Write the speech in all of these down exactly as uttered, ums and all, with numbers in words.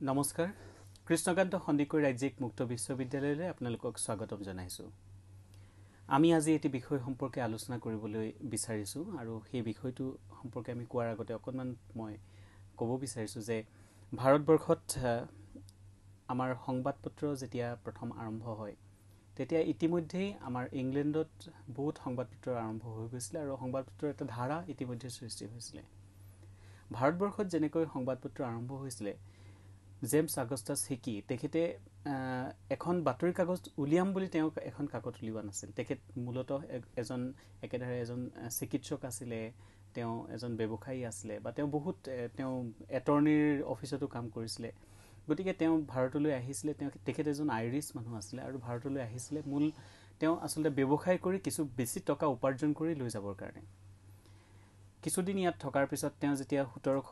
নমস্কাৰ কৃষ্ণকান্ত সন্দিকৈ ৰাজ্যিক মুক্ত বিশ্ববিদ্যালয়লৈ আপোনালোকক স্বাগতম জনাইছো আমি আজি এটি বিষয় সম্পৰ্কে আলোচনা কৰিবলৈ বিচাৰিছো আৰু সেই বিষয়টো সম্পৰ্কে আমি কোৱাৰ আগতে অকনমান মই ক'ব বিচাৰিছো যে ভাৰতবৰ্ষত আমাৰ সংবাদপত্ৰ যেতিয়া প্ৰথম আৰম্ভ হয় তেতিয়া ইতিমধ্যে আমাৰ ইংলেণ্ডত বহুত সংবাদপত্ৰ আৰম্ভ হৈ গৈছিল আৰু সংবাদপত্ৰৰ এটা ধাৰা ইতিমধ্যে সৃষ্টি হৈছিল ভাৰতবৰ্ষত যেনেকৈ সংবাদপত্ৰ আৰম্ভ হৈছিল জেমছ আগস্টাছ হিকি তেখেতে এখন বাতৰি কাগজ উলিয়াম বুলি তেওঁ এখন কাকত উলিওৱা নাছিল তেখেত মূলতঃ এজন একেধাৰে এজন চিকিৎসক আছিল তেওঁ এজন ব্যৱসায়ী আছিল বা তেওঁ বহুত তেওঁ এটৰ্নিৰ অফিচতো কাম কৰিছিল গতিকে তেওঁ ভাৰতলৈ আহিছিল তেওঁ তেখেত এজন আইৰিছ মানুহ আছিল আৰু ভাৰতলৈ আহিছিল মূল তেওঁ আসলে ব্যৱসায় কৰি কিছু বেছি টকা উপাৰ্জন কৰি লৈ যাবৰ কাৰণে কিছুদিন ইয়াত থকাৰ পিছত তেওঁ যেতিয়া সোতৰশ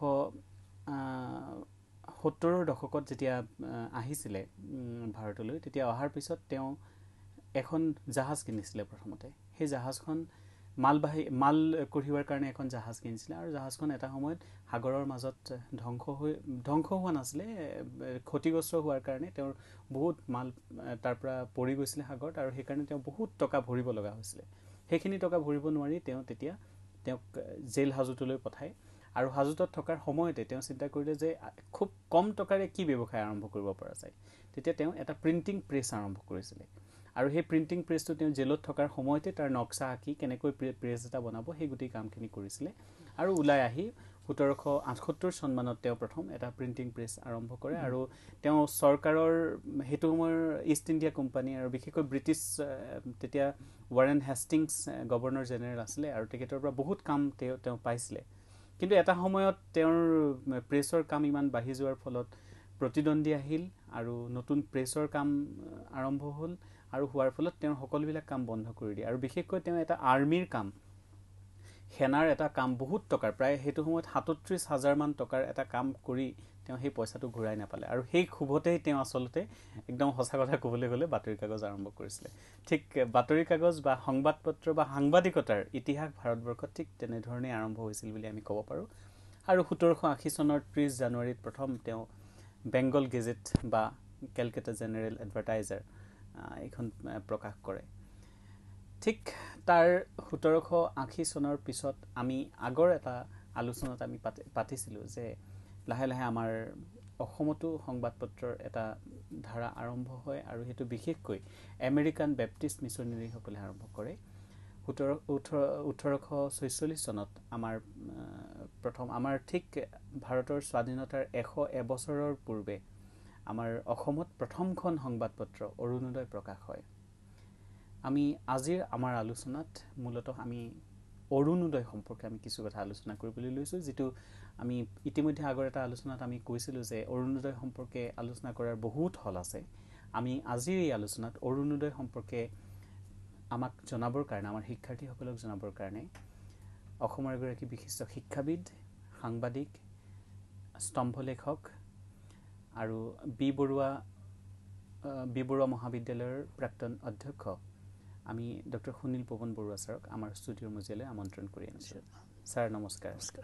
সত্তৰৰ দশকত যেতিয়া আহিছিল ভাৰতলৈ তেতিয়া অহাৰ পিছত তেওঁ এখন জাহাজ কিনিছিল প্ৰথমতে সেই জাহাজখন মালবাহী মাল কঢ়িওৱাৰ কাৰণে এখন জাহাজ কিনিছিল আৰু জাহাজখন এটা সময়ত সাগৰৰ মাজত ধ্বংস হৈ ধ্বংস হোৱা নাছিল ক্ষতিগ্ৰস্ত হোৱাৰ কাৰণে তেওঁৰ বহুত মাল তাৰ পৰা পৰি গৈছিল সাগৰত আৰু সেই কাৰণে তেওঁ বহুত টকা ভৰিব লগা হৈছিল সেইখিনি টকা ভৰিব নোৱাৰি তেওঁ তেতিয়া তেওঁক জেল হাজতলৈ পঠায় আৰু হাজতত থকাৰ সময়তে তেওঁ চিন্তা কৰিলে যে খুব কম টকাৰে কি ব্যৱসায় আৰম্ভ কৰিব পৰা যায় তেতিয়া তেওঁ এটা প্ৰিন্টিং প্ৰেছ আৰম্ভ কৰিছিল আৰু সেই প্ৰিন্টিং প্ৰেছটো তেওঁ জেলত থকাৰ সময়তে তাৰ নক্সা আঁকি কেনেকৈ প্ৰেছ এটা বনাব সেই গোটেই কামখিনি কৰিছিল আৰু ওলাই আহি সোতৰশ আঠসত্তৰ চনমানত তেওঁ প্ৰথম এটা প্ৰিন্টিং প্ৰেছ আৰম্ভ কৰে আৰু তেওঁ চৰকাৰৰ হেতু সময়ৰ ইষ্ট ইণ্ডিয়া কোম্পানী আৰু বিশেষকৈ ব্ৰিটিছ তেতিয়া ৱাৰেন হেষ্টিংছ গভৰ্ণৰ জেনেৰেল আছিল আৰু তেখেতৰ পৰা বহুত কাম তেওঁ তেওঁ পাইছিল কিন্তু এটা সময়ত তেওঁৰ প্ৰেছৰ কাম ইমান বাঢ়ি যোৱাৰ ফলত প্ৰতিদ্বন্দ্বী আহিল আৰু নতুন প্ৰেছৰ কাম আৰম্ভ হ'ল আৰু হোৱাৰ ফলত তেওঁৰ সকলোবিলাক কাম বন্ধ কৰি দিয়ে আৰু বিশেষকৈ তেওঁ এটা আৰ্মিৰ কাম সেনাৰ এটা কাম বহুত টকাৰ প্ৰায় হেতু সময়ত সাতত্ৰিশ হাজাৰ মান টকাৰ এটা কাম কৰি তেওঁ সেই পইচাটো ঘূৰাই নাপালে আৰু সেই খুবতেই তেওঁ আসলতে একদম সঁচা কথা ক'বলৈ গ'লে বাতৰি কাগজ আৰম্ভ কৰিছিল ঠিক বাতৰি কাগজ বা সংবাদপত্ৰ বা সাংবাদিকতাৰ ইতিহাস ভাৰতবৰ্ষত ঠিক তেনেধৰণে আৰম্ভ হৈছিল বুলি আমি ক'ব পাৰো আৰু সোতৰশ আশী চনৰ ত্ৰিশ জানুৱাৰীত প্ৰথম তেওঁ বেংগল গেজেট বা কেলকাতা জেনেৰেল এডভাৰটাইজাৰ এখন প্ৰকাশ কৰে ঠিক তাৰ সোতৰশ আশী চনৰ পিছত আমি আগৰ এটা আলোচনাত আমি পাতিছিলোঁ যে লাহে লাহে আমাৰ অসমতো সংবাদপত্ৰৰ এটা ধাৰা আৰম্ভ হয় আৰু হেতু বিশেষকৈ আমেৰিকান বেপ্টিষ্ট মিছনাৰীসকলে আৰম্ভ কৰে সোতৰ ওঠৰশ ছয়চল্লিশ চনত আমাৰ প্ৰথম আমাৰ ঠিক ভাৰতৰ স্বাধীনতাৰ এশ এবছৰৰ পূৰ্বে আমাৰ অসমত প্ৰথমখন সংবাদপত্ৰ অৰুণোদয় প্ৰকাশ হয় আমি আজিৰ আমাৰ আলোচনাত মূলতঃ আমি অৰুণোদয় সম্পৰ্কে আমি কিছু কথা আলোচনা কৰিবলৈ লৈছো যেটো আমি ইতিমধ্যে আগৰ এটা আলোচনাত আমি কৈছিলো যে অৰুণোদয় সম্পৰ্কে আলোচনা কৰাৰ বহুত হল আছে আমি আজিৰ এই আলোচনাত অৰুণোদয় সম্পৰ্কে আমাক জনাবৰ কাৰণে আমাৰ শিক্ষাৰ্থীসকলক জনাবৰ কাৰণে অসমৰ এগৰাকী বিশিষ্ট শিক্ষাবিদ সাংবাদিক স্তম্ভলেখক আৰু বি বৰুৱা বি বৰুৱা মহাবিদ্যালয়ৰ প্ৰাক্তন অধ্যক্ষ আমি ডক্টৰ সুনীল পৱন বৰুৱা ছাৰক আমাৰ ষ্টুডিঅ'ৰ মজিয়ালৈ আমন্ত্ৰণ কৰি আনিছো ছাৰ নমস্কাৰ নমস্কাৰ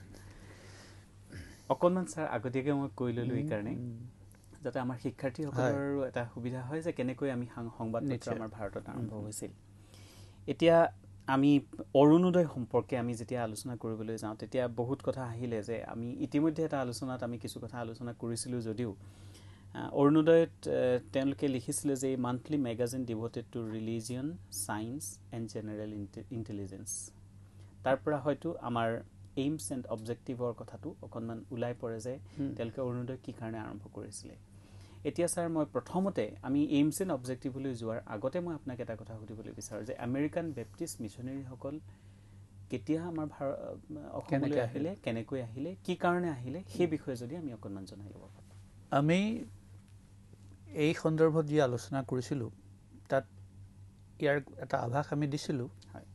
অকনমান ছাৰ আগতীয়াকৈ মই কৈ ললো এই কাৰণে যাতে আমাৰ শিক্ষাৰ্থীসকলৰ এটা সুবিধা হয় যে কেনেকৈ আমি সংবাদপত্ৰ আমাৰ ভাৰতত আৰম্ভ হৈছিল এতিয়া আমি অৰুণোদয় সম্পৰ্কে আমি যেতিয়া আলোচনা কৰিবলৈ যাওঁ তেতিয়া বহুত কথা আহিলে যে আমি ইতিমধ্যে এটা আলোচনাত আমি কিছু কথা আলোচনা কৰিছিলো যদিও অৰুণোদয়ত তেওঁলোকে লিখিছিলে যে monthly magazine devoted to religion science and general intelligence তাৰ পৰা হয়তো আমাৰ এইমছ এণ্ড অবজেক্টিভৰ কথাটো অকনমান উলাই পৰে যে তেওঁলোকে অৰুণোদয় কি কাৰণে আৰম্ভ কৰিছিল এতিয়া স্যাৰ মই প্ৰথমতে আমি এইমছ এণ্ড অবজেক্টিভলৈ যোৱাৰ আগতে মই আপোনাক এটা কথা সুধিবলৈ বিচাৰো যে আমেৰিকান বেপ্টিষ্ট মিছনাৰী সকল কেতিয়া আমাৰ অসমলৈ আহিলে কেনেকৈ আহিলে কি কাৰণে আহিলে সেই বিষয়ে যদি আমি অকনমান জনাই ল'ব পাৰো আমি এই সন্দৰ্ভত যি আলোচনা কৰিছিলো তাত ইয়াৰ এটা আভাস আমি দিছিলো হয়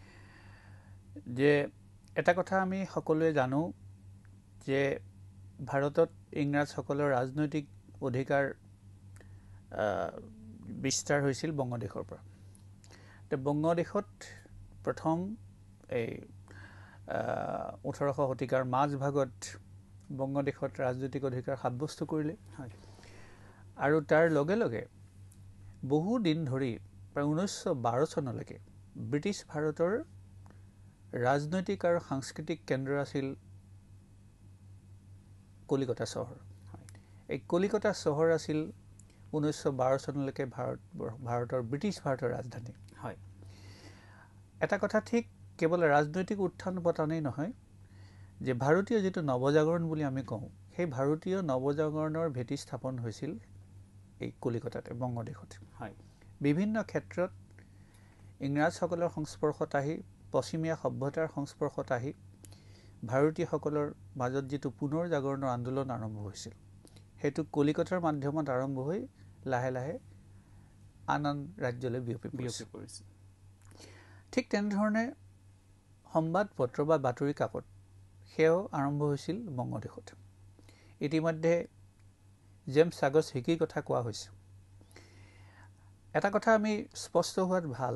যে এটা কথা আমি সকলোৱে জানো যে ভাৰতত ইংৰাজ সকলৰ ৰাজনৈতিক অধিকাৰ বিস্তাৰ হৈছিল বংগদেশৰ পৰা তে বংগদেশত প্ৰথম এই ওঠৰশ শতিকাৰ মাজ ভাগত বংগদেশত ৰাজনৈতিক অধিকাৰ সাব্যস্ত কৰিলে হয় আৰু তাৰ লগে লগে বহু দিন ধৰি প্ৰায় ঊনৈছশ বাৰ চনলৈকে ব্ৰিটিছ ভাৰতৰ ৰাজনৈতিক আৰু সাংস্কৃতিক কেন্দ্ৰ আছিল কলিকতা চহৰ এই কলিকতা চহৰ আছিল ঊনৈছশ বাৰ চনলৈকে ভাৰত ভাৰতৰ ব্ৰিটিছ ভাৰতৰ ৰাজধানী হয় এটা কথা ঠিক কেৱল ৰাজনৈতিক উত্থান পতনেই নহয় যে ভাৰতীয় যিটো নৱজাগৰণ বুলি আমি কওঁ সেই ভাৰতীয় নৱজাগৰণৰ ভেটি স্থাপন হৈছিল এই কলিকতাতে বংগদেশত হয় বিভিন্ন ক্ষেত্ৰত ইংৰাজসকলৰ সংস্পৰ্শত আহি পশ্চিমীয়া সভ্যতাৰ সংস্পৰ্শত আহি ভাৰতীয়সকলৰ মাজত যিটো পুনৰ জাগৰণৰ আন্দোলন আৰম্ভ হৈছিল সেইটো কলিকতাৰ মাধ্যমত আৰম্ভ হৈ লাহে লাহে আন আন ৰাজ্যলৈ বিয়পি পৰিছিল ঠিক তেনেধৰণে সংবাদ পত্ৰ বা বাতৰি কাকত সেয়াও আৰম্ভ হৈছিল বংগদেশত ইতিমধ্যে জেমছ চাগছ হিকিৰ কথা কোৱা হৈছে এটা কথা আমি স্পষ্ট হোৱাত ভাল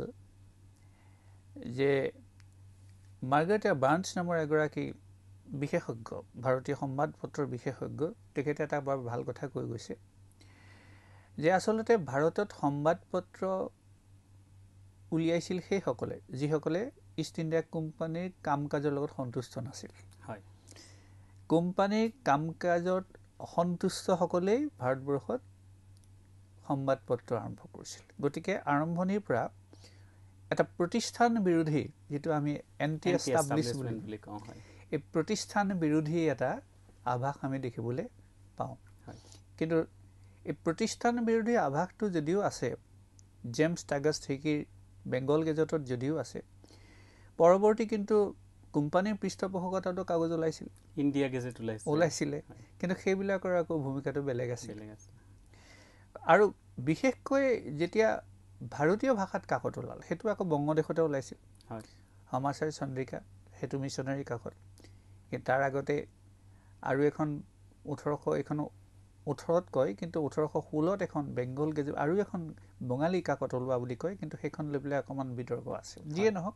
যে মাৰ্গাৰেট বাৰ্নছ নামৰ এগৰাকী বিশেষজ্ঞ ভাৰতীয় সংবাদ পত্ৰৰ বিশেষজ্ঞ তেখেতে এটা বৰ ভাল কথা কৈ গৈছে যে আচলতে ভাৰতত সংবাদ পত্ৰ উলিয়াইছিল সেইসকলে যিসকলে ইষ্ট ইণ্ডিয়া কোম্পানীৰ কাম কাজৰ লগত সন্তুষ্ট নাছিল হয় কোম্পানীৰ কাম কাজত অসন্তুষ্টসকলেই ভাৰতবৰ্ষত সংবাদ পত্ৰ আৰম্ভ কৰিছিল গতিকে আৰম্ভণিৰ পৰা এটা প্ৰতিষ্ঠান বিৰোধী যিটো আমি এণ্টি এষ্টাব্লিছমেণ্ট বুলি কওঁ হয় এই প্ৰতিষ্ঠান বিৰোধী এটা আভাস আমি দেখিবলৈ পাওঁ কিন্তু এই প্ৰতিষ্ঠান বিৰোধী আভাসটো যদিও আছে জেমছ টাগছ হিকিৰ বেংগল গেজেটত যদিও আছে পৰৱৰ্তী কিন্তু কোম্পানীৰ পৃষ্ঠপোষকতাতো কাগজ ওলাইছিল ইণ্ডিয়া গেজেট ওলাইছিল ওলাইছিলে কিন্তু সেইবিলাকৰ আকৌ ভূমিকাটো বেলেগ আছিল আৰু বিশেষকৈ যেতিয়া ভাৰতীয় ভাষাত কাকত ওলাল সেইটো আকৌ বংগদেশতে ওলাইছিল হয় সমাচাৰ চন্দ্ৰিকা সেইটো মিছনাৰী কাকত কিন্তু তাৰ আগতে আৰু এখন ওঠৰশ এখন ওঠৰত কয় কিন্তু ওঠৰশ ষোল্লত এখন বেংগল গেজেট আৰু এখন বঙালী কাকত ওলোৱা বুলি কয় কিন্তু সেইখন লৈ পেলাই অকণমান বিতৰ্ক আছে যিয়ে নহওক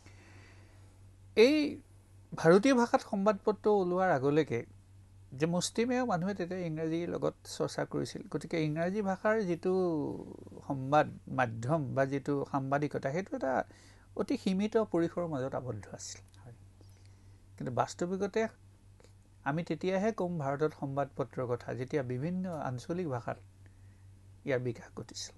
এই ভাৰতীয় ভাষাত সংবাদ পত্ৰ ওলোৱাৰ আগলৈকে যে মুষ্টিমেয় মানুহে তেতিয়া ইংৰাজীৰ লগত চৰ্চা কৰিছিল গতিকে ইংৰাজী ভাষাৰ যিটো সংবাদ মাধ্যম বা যিটো সাংবাদিকতা সেইটো এটা অতি সীমিত পৰিসৰৰ মাজত আবদ্ধ আছিল কিন্তু বাস্তৱিকতে আমি তেতিয়াহে কম ভাৰতত সংবাদ পত্ৰৰ কথা যেতিয়া বিভিন্ন আঞ্চলিক ভাষাত ইয়াৰ বিকাশ ঘটিছিল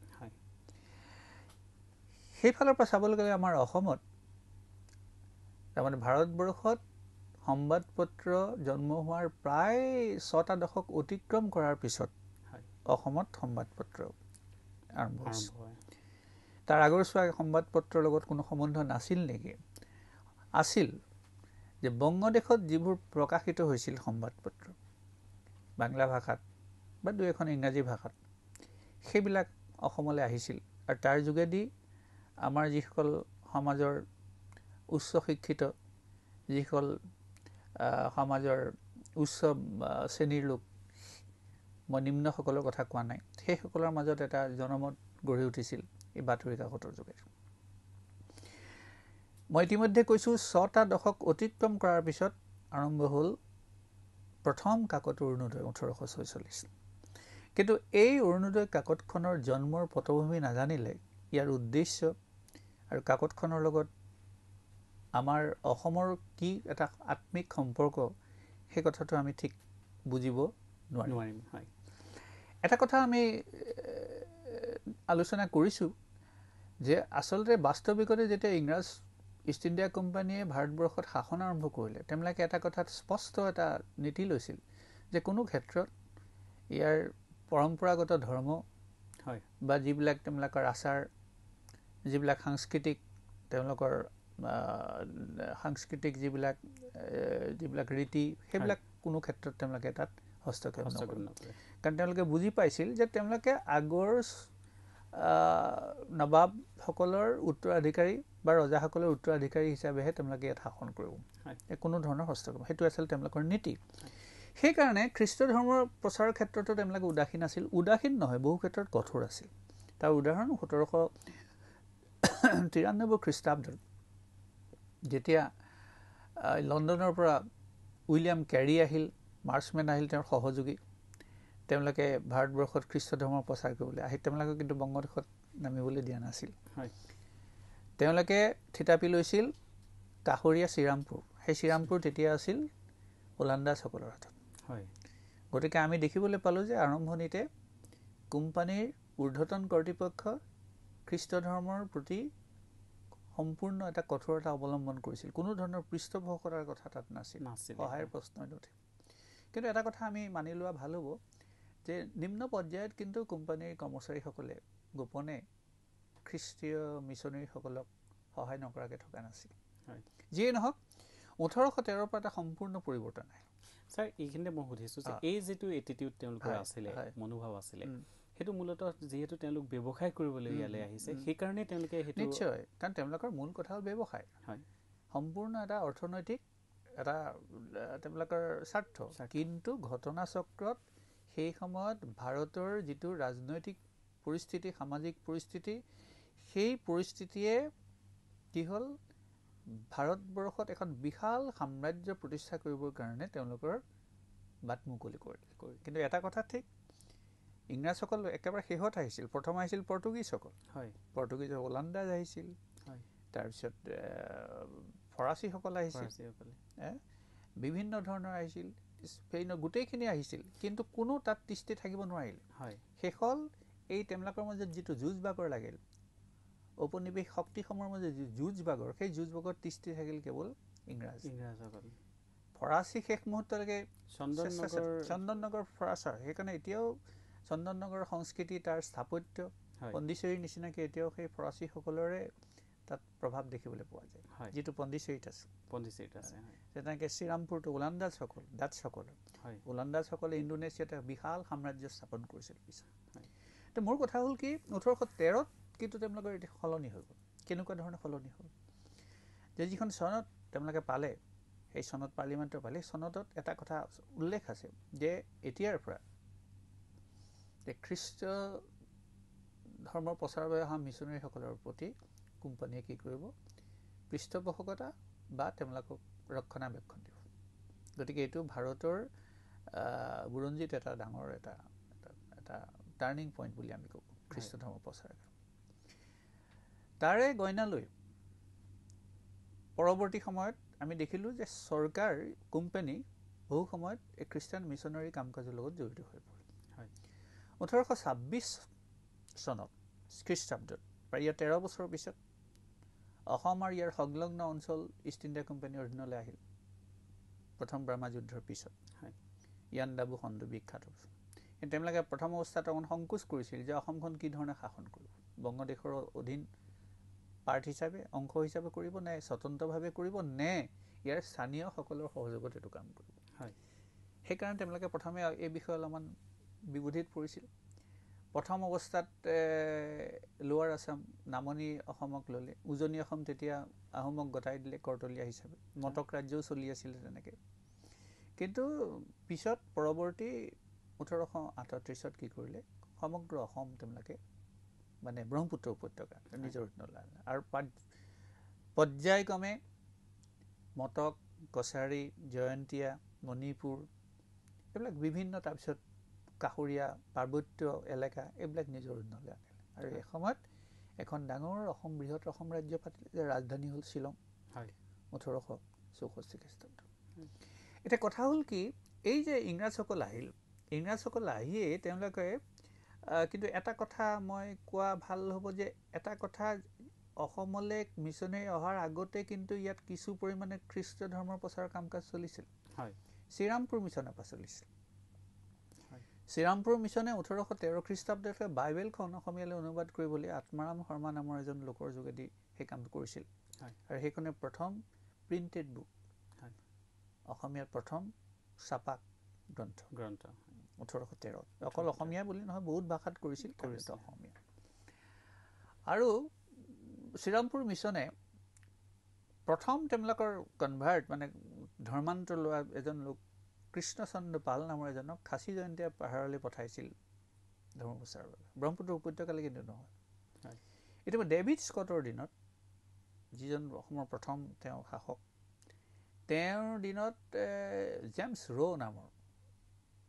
সেইফালৰ পৰা চাবলৈ গ'লে আমাৰ অসমত তাৰমানে ভাৰতবৰ্ষত সংবাদ পত্ৰ জন্ম হোৱাৰ প্ৰায় ছটা দশক অতিক্ৰম কৰাৰ পিছত অসমত সংবাদ পত্ৰ আৰম্ভ হৈছিল তাৰ আগৰ চোৱা সংবাদ পত্ৰৰ লগত কোনো সম্বন্ধ নাছিল নেকি আছিল যে বংগদেশত যিবোৰ প্ৰকাশিত হৈছিল সংবাদ পত্ৰ বাংলা ভাষাত বা দুই এখন ইংৰাজী ভাষাত সেইবিলাক অসমলৈ আহিছিল আৰু তাৰ যোগেদি আমাৰ যিসকল সমাজৰ উচ্চ শিক্ষিত যিসকল সমাজৰ উচ্চ শ্ৰেণীৰ লোক মই নিম্নসকলৰ কথা কোৱা নাই সেইসকলৰ মাজত এটা জনমত গঢ়ি উঠিছিল এই বাতৰি কাকতৰ যোগেদি মই ইতিমধ্যে কৈছোঁ ছটা দশক অতিক্ৰম কৰাৰ পিছত আৰম্ভ হ'ল প্ৰথম কাকত অৰুণোদয় ওঠৰশ ছয়চল্লিছ কিন্তু এই অৰুণোদয় কাকতখনৰ জন্মৰ পটভূমি নাজানিলে ইয়াৰ উদ্দেশ্য আৰু কাকতখনৰ লগত আমাৰ অসমৰ কি এটা আত্মিক সম্পৰ্ক সেই কথাটো আমি ঠিক বুজিব নোৱাৰিম হয় এটা কথা আমি আলোচনা কৰিছোঁ যে আচলতে বাস্তৱিকতে যেতিয়া ইংৰাজ ইষ্ট ইণ্ডিয়া কোম্পানীয়ে ভাৰতবৰ্ষত শাসন আৰম্ভ কৰিলে তেওঁলোকে এটা কথাত স্পষ্ট এটা নীতি লৈছিল যে কোনো ক্ষেত্ৰত ইয়াৰ পৰম্পৰাগত ধৰ্ম হয় বা যিবিলাক তেওঁলোকৰ আচাৰ যিবিলাক সাংস্কৃতিক তেওঁলোকৰ সাংস্কৃতিক যিবিলাক যিবিলাক ৰীতি সেইবিলাক কোনো ক্ষেত্ৰত তেওঁলোকে তাত হস্তক্ষেপ নকৰে কাৰণ তেওঁলোকে বুজি পাইছিল যে তেওঁলোকে আগৰ নবাবসকলৰ উত্তৰাধিকাৰী বা ৰজাসকলৰ উত্তৰাধিকাৰী হিচাপেহে তেওঁলোকে ইয়াত শাসন কৰিব কোনো ধৰণৰ হস্তক্ষেপ সেইটো আছিল তেওঁলোকৰ নীতি সেইকাৰণে খ্ৰীষ্ট ধৰ্মৰ প্ৰচাৰৰ ক্ষেত্ৰতো তেওঁলোকে উদাসীন আছিল উদাসীন নহয় বহু ক্ষেত্ৰত কঠোৰ আছিল তাৰ উদাহৰণ সোতৰশ তিৰান্নব্বৈ খ্ৰীষ্টাব্দত যেতিয়া লণ্ডনৰ পৰা উইলিয়াম কেৰী আহিল মাৰ্চমেন আহিল তেওঁৰ সহযোগী। তেওঁলোকে ভাৰতবৰ্ষত খ্ৰীষ্ট ধৰ্মৰ প্ৰচাৰ কৰিবলৈ আহি তেওঁলোকে কিন্তু বংগদেশত নামিবলৈ দিয়া নাছিল। তেওঁলোকে থিতাপি লৈছিল কাষৰীয়া শ্ৰীৰামপুৰ। সেই শ্ৰীৰামপুৰ তেতিয়া আছিল ওলন্দাজসকলৰ হাতত। গতিকে আমি দেখিবলৈ পালোঁ যে আৰম্ভণিতে কোম্পানীৰ ঊৰ্ধ্বতন কৰ্তৃপক্ষ খ্ৰীষ্ট ধৰ্মৰ প্ৰতি সম্পূৰ্ণ এটা কঠোৰতা অৱলম্বন কৰিছিল। কোনো ধৰণৰ পৃষ্ঠপোষকতাৰ কথা তাত নাছিল, সহায়ৰ প্ৰশ্নই নুঠে। কিন্তু এটা কথা আমি মানি লোৱা ভাল হ'ব যে নিম্ন পৰ্যায়ত কিন্তু কোম্পানীৰ কৰ্মচাৰীসকলে গোপনে খ্ৰীষ্টীয় মিছনেৰীসকলক সহায় নকৰাকৈ থকা নাছিল। যিয়ে নহওক ওঠৰশ তেৰৰ পৰা এটা সম্পূৰ্ণ পৰিৱৰ্তন আহিল। ছাৰ এইখিনিতে মই সুধিছোঁ যে এই যিটো এটিটিউড তেওঁলোকৰ আছিলে, মনোভাৱ আছিলে, সেইটো মূলতঃ যিহেতু তেওঁলোক ব্যৱসায় কৰিবলৈ ইয়ালৈ আহিছে সেইকাৰণে তেওঁলোকে সেইটো নিশ্চয়, কাৰণ তেওঁলোকৰ মূল কথা হ'ল ব্যৱসায়। হয়, সম্পূৰ্ণ এটা অৰ্থনৈতিক এটা তেওঁলোকৰ স্বাৰ্থ। কিন্তু ঘটনাচক্ৰত সেই সময়ত ভাৰতৰ যিটো ৰাজনৈতিক পৰিস্থিতি, সামাজিক পৰিস্থিতি, সেই পৰিস্থিতিয়ে কি হ'ল ভাৰতবৰ্ষত এখন বিশাল সাম্ৰাজ্য প্ৰতিষ্ঠা কৰিবৰ কাৰণে তেওঁলোকৰ বাট মুকলি কৰিলে। কিন্তু এটা কথা ঠিক, ইংৰাজসকল একেবাৰে শেহত আহিছিল। প্ৰথম আহিছিল পৰ্তুগীজসকল। হয়, পৰ্তুগীজ ওলন্দাজ আহিছিল। হয়, তাৰপিছত ফৰাচীসকল আহিছিল, বিভিন্ন ধৰণৰ আহিছিল, স্পেইনৰ গোটেইখিনি আহিছিল। কিন্তু কোনো তাত তিষ্ঠি থাকিব নোৱাৰিল। হয়, শেষল এই তেওঁলোকৰ মাজত যিটো যুঁজ বাগৰ লাগিল, ঔপনিৱেশিক শক্তিসমূহৰ মাজত যি যুঁজ বাগৰ, সেই যুঁজ বাগৰ তিষ্ঠি থাকিল কেৱল ইংৰাজ ইংৰাজসকল। ফৰাচী শেষ মুহূৰ্তলৈকে চন্দননগৰ ফৰাচৰ, সেইকাৰণে এতিয়াও চন্দননগৰৰ সংস্কৃতি, তাৰ স্থাপত্য পণ্ডিচেৰীৰ নিচিনাকৈ এতিয়াও সেই ফৰাচীসকলৰে তাত প্ৰভাৱ দেখিবলৈ পোৱা যায়, যিটো পণ্ডিচেৰীত আছে। পণ্ডিচেৰীত আছে তেনেকৈ শ্ৰীৰামপুৰটো ওলন্দাজসকল, ডাচ্চসকল। ওলন্দাজসকলে ইণ্ডোনেছিয়াত বিশাল সাম্ৰাজ্য স্থাপন কৰিছিল পিছত। তো মোৰ কথা হ'ল কি, ওঠৰশ তেৰত কিন্তু তেওঁলোকৰ এতিয়া সলনি হৈ গ'ল। কেনেকুৱা ধৰণৰ সলনি হ'ল যে যিখন চনত তেওঁলোকে পালে, সেই চনত পাৰ্লিমেণ্টৰ পালে, চনতত এটা কথা উল্লেখ আছে যে এতিয়াৰ পৰা যে খ্ৰীষ্ট ধৰ্মৰ প্ৰচাৰৰ বাবে অহা মিছনেৰীসকলৰ প্ৰতি কোম্পানীয়ে কি কৰিব, পৃষ্ঠপোষকতা বা তেওঁলোকক ৰক্ষণাবেক্ষণ দিব। গতিকে এইটো ভাৰতৰ বুৰঞ্জীত এটা ডাঙৰ এটা এটা টাৰ্ণিং পইণ্ট বুলি আমি ক'ব খ্ৰীষ্ট ধৰ্ম প্ৰচাৰ। তাৰে গইনা লৈ পৰৱৰ্তী সময়ত আমি দেখিলোঁ যে চৰকাৰ কোম্পানী বহু সময়ত এই খ্ৰীষ্টান মিছনেৰী কাম কাজৰ লগত জড়িত হৈ পৰিল। হয়, ওঠৰশ ছাব্বিছ চনত খ্ৰীষ্টাব্দত প্ৰায় ইয়াৰ তেৰ বছৰৰ পিছত অসম আৰু ইয়াৰ সংলগ্ন অঞ্চল ইষ্ট ইণ্ডিয়া কোম্পানীৰ অধীনলৈ আহিল। প্ৰথম বাৰ্মা যুদ্ধৰ পিছত ইয়াণ্ডাবু সন্ধি বিখ্যাত। কিন্তু তেওঁলোকে প্ৰথম অৱস্থাত অকণ সংকোচ কৰিছিল যে অসমখন কি ধৰণে শাসন কৰিব, বংগদেশৰ অধীন পাৰ্ট হিচাপে, অংশ হিচাপে কৰিব নে স্বতন্ত্ৰভাৱে কৰিব নে ইয়াৰ স্থানীয়সকলৰ সহযোগত এইটো কাম কৰিব। হয়, সেইকাৰণে তেওঁলোকে প্ৰথমে এই বিষয়ে অলপমান বিবোধিত পৰিছিল। প্ৰথম অৱস্থাত লোৱাৰ আছাম, নামনি অসমক ল'লে, উজনি অসম তেতিয়া আহোমক গতাই দিলে কৰ্তলীয়া হিচাপে, মটক ৰাজ্যও চলি আছিলে তেনেকৈ। কিন্তু পিছত পৰৱৰ্তী ওঠৰশ আঠত্ৰিছত কি কৰিলে, সমগ্ৰ অসম তেওঁলোকে মানে ব্ৰহ্মপুত্ৰ উপত্যকা নিজৰ অধীনলৈ আনিলে। আৰু পৰ্যায়ক্ৰমে মটক, কছাৰী, জয়ন্তীয়া, মণিপুৰ এইবিলাক বিভিন্ন, তাৰপিছত কাষৰীয়া পাৰ্বত্য এলেকা এইবিলাক নিজৰ অধীনলৈ আনিলে। আৰু এসময়ত এখন ডাঙৰ অসম বৃহৎ অসম ৰাজ্য পাতিলে, যে ৰাজধানী হ'ল শ্বিলং। হয়, ওঠৰশ চৌষষ্ঠি খ্ৰীষ্টাব্দ। এতিয়া কথা হ'ল কি, এই যে ইংৰাজসকল আহিল, ইংৰাজসকল আহিয়ে তেওঁলোকে কিন্তু এটা কথা মই কোৱা ভাল হ'ব যে এটা কথা অসমলৈ মিছনেৰী অহাৰ আগতে কিন্তু ইয়াত কিছু পৰিমাণে খ্ৰীষ্ট ধৰ্মৰ প্ৰচাৰৰ কাম কাজ চলিছিল। হয়, শ্ৰীৰামপুৰ মিছনৰ পৰা চলিছিল। শ্ৰীৰামপুৰ মিছনে ওঠৰশ তেৰ খ্ৰীষ্টাব্দতে বাইবেলখন অসমীয়ালৈ অনুবাদ কৰিবলৈ আত্মাৰাম শৰ্মা নামৰ এজন লোকৰ যোগেদি সেই কামটো কৰিছিল। আৰু সেইখনে প্ৰথম প্ৰিণ্টেড বুক, অসমীয়াত প্ৰথম ছাপা গ্ৰন্থ গ্ৰন্থ ওঠৰশ তেৰত। অকল অসমীয়া বুলি নহয়, বহুত ভাষাত কৰিছিল অসমীয়া। আৰু শ্ৰীৰামপুৰ মিছনে প্ৰথম তেওঁলোকৰ কনভাৰ্ট মানে ধৰ্মান্তৰ লোৱা এজন লোক কৃষ্ণচন্দ্ৰ পাল নামৰ এজনক খাচী জয়ন্তীয়া পাহাৰলৈ পঠাইছিল ধৰ্ম প্ৰচাৰৰ বাবে, ব্ৰহ্মপুত্ৰ উপত্যকালৈ কিন্তু নহয়। এতিয়া ডেভিড স্কটৰ দিনত, যিজন অসমৰ প্ৰথম তেওঁ শাসক, তেওঁৰ দিনত জেমছ ৰ' নামৰ